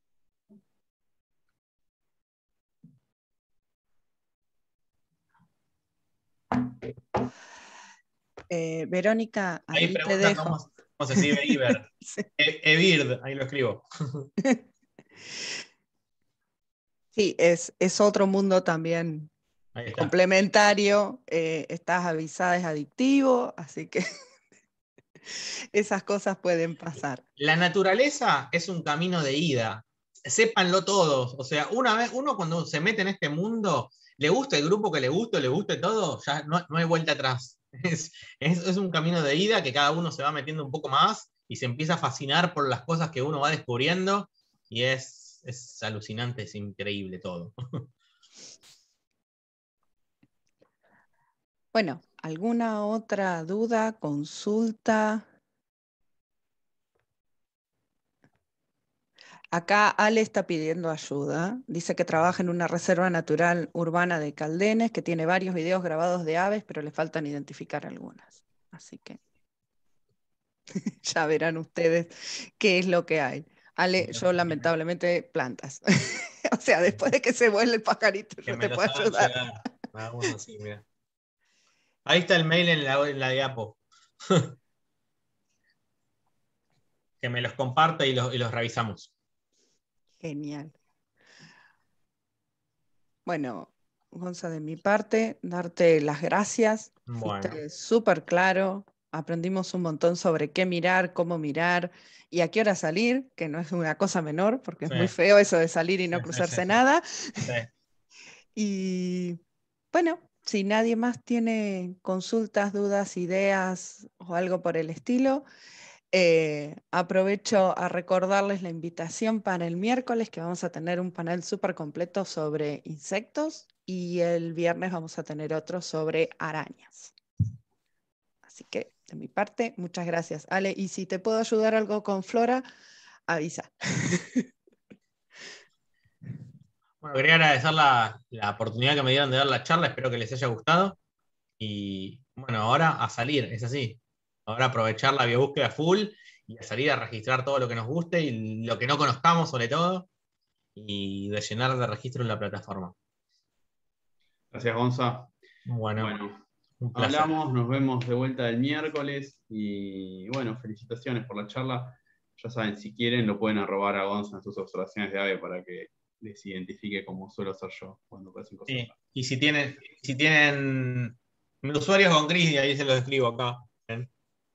C: Verónica, ahí te
A: preguntan
C: dejo.
A: cómo se escribe IBERT.
C: Sí.
A: Ebird, ahí lo escribo.
C: Sí, es otro mundo también
A: Ahí está.
C: complementario, estás avisada, es adictivo, así que esas cosas pueden pasar.
A: La naturaleza es un camino de ida. Sépanlo todos. O sea, una vez, uno cuando se mete en este mundo, le gusta el grupo que le guste todo, ya no hay vuelta atrás. Es un camino de ida que cada uno se va metiendo un poco más y se empieza a fascinar por las cosas que uno va descubriendo y es alucinante, es increíble todo.
C: Bueno, ¿alguna otra duda, consulta? Acá Ale está pidiendo ayuda. Dice que trabaja en una reserva natural urbana de Caldenes, que tiene varios videos grabados de aves, pero le faltan identificar algunas. Así que ya verán ustedes qué es lo que hay. Ale, yo lamentablemente plantas. O sea, después de que se vuelve el pajarito,
A: Que
C: yo
A: me
C: te
A: los
C: puedo
A: hagan
C: ayudar.
A: llegar. Vamos así, mira. Ahí está el mail en la diapo. Que me los comparte y los revisamos.
C: Genial. Bueno, Gonza, de mi parte, darte las gracias.
A: Bueno,
C: Fuiste súper claro. Aprendimos un montón sobre qué mirar, cómo mirar y a qué hora salir, que no es una cosa menor, porque es
A: sí,
C: muy feo eso de salir y
A: sí,
C: no
A: sí, sí,
C: cruzarse
A: sí.
C: nada.
A: Sí.
C: Y bueno, si nadie más tiene consultas, dudas, ideas o algo por el estilo, aprovecho a recordarles la invitación para el miércoles, que vamos a tener un panel súper completo sobre insectos y el viernes vamos a tener otro sobre arañas. Así que de mi parte, muchas gracias, Ale. Y si te puedo ayudar algo con Flora, avisa.
A: Bueno, quería agradecer la oportunidad que me dieron de dar la charla, espero que les haya gustado. Y bueno, ahora a salir, es así. Ahora aprovechar la biobúsqueda full y a salir a registrar todo lo que nos guste y lo que no conozcamos sobre todo y de llenar de registro en la plataforma.
B: Gracias, Gonza.
A: Bueno,
B: Bueno,
A: un placer.
B: hablamos, nos vemos de vuelta el miércoles y bueno, felicitaciones por la charla. Ya saben, si quieren lo pueden arrobar a Gonza en sus observaciones de ave para que les identifique como suelo hacer yo cuando aparecen cosas
A: Sí.
B: raras.
A: Y si tienen usuarios con gris, y ahí se los escribo acá. ¿Ven?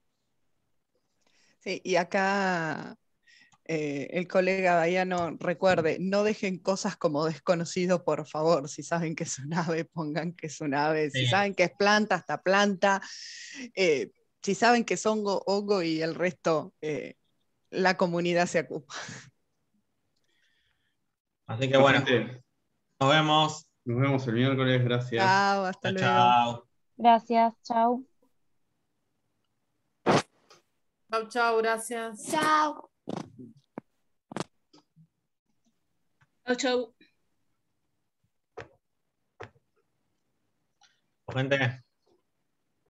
C: Sí, y acá el colega Baiano recuerde, no dejen cosas como desconocido, por favor. Si saben que es un ave, pongan que es un ave. Si
A: Sí.
C: saben que es planta, hasta planta. Eh, si saben que es hongo, hongo y el resto, la comunidad se ocupa.
A: Así que
B: Bueno,
A: bueno,
B: gente,
A: nos vemos.
B: nos vemos el miércoles, gracias.
C: Chao, hasta
A: Chao,
C: luego.
A: chao.
E: Gracias, chao.
F: Chau, chau, gracias.
E: Chao.
D: Chau, chau.
A: Gente.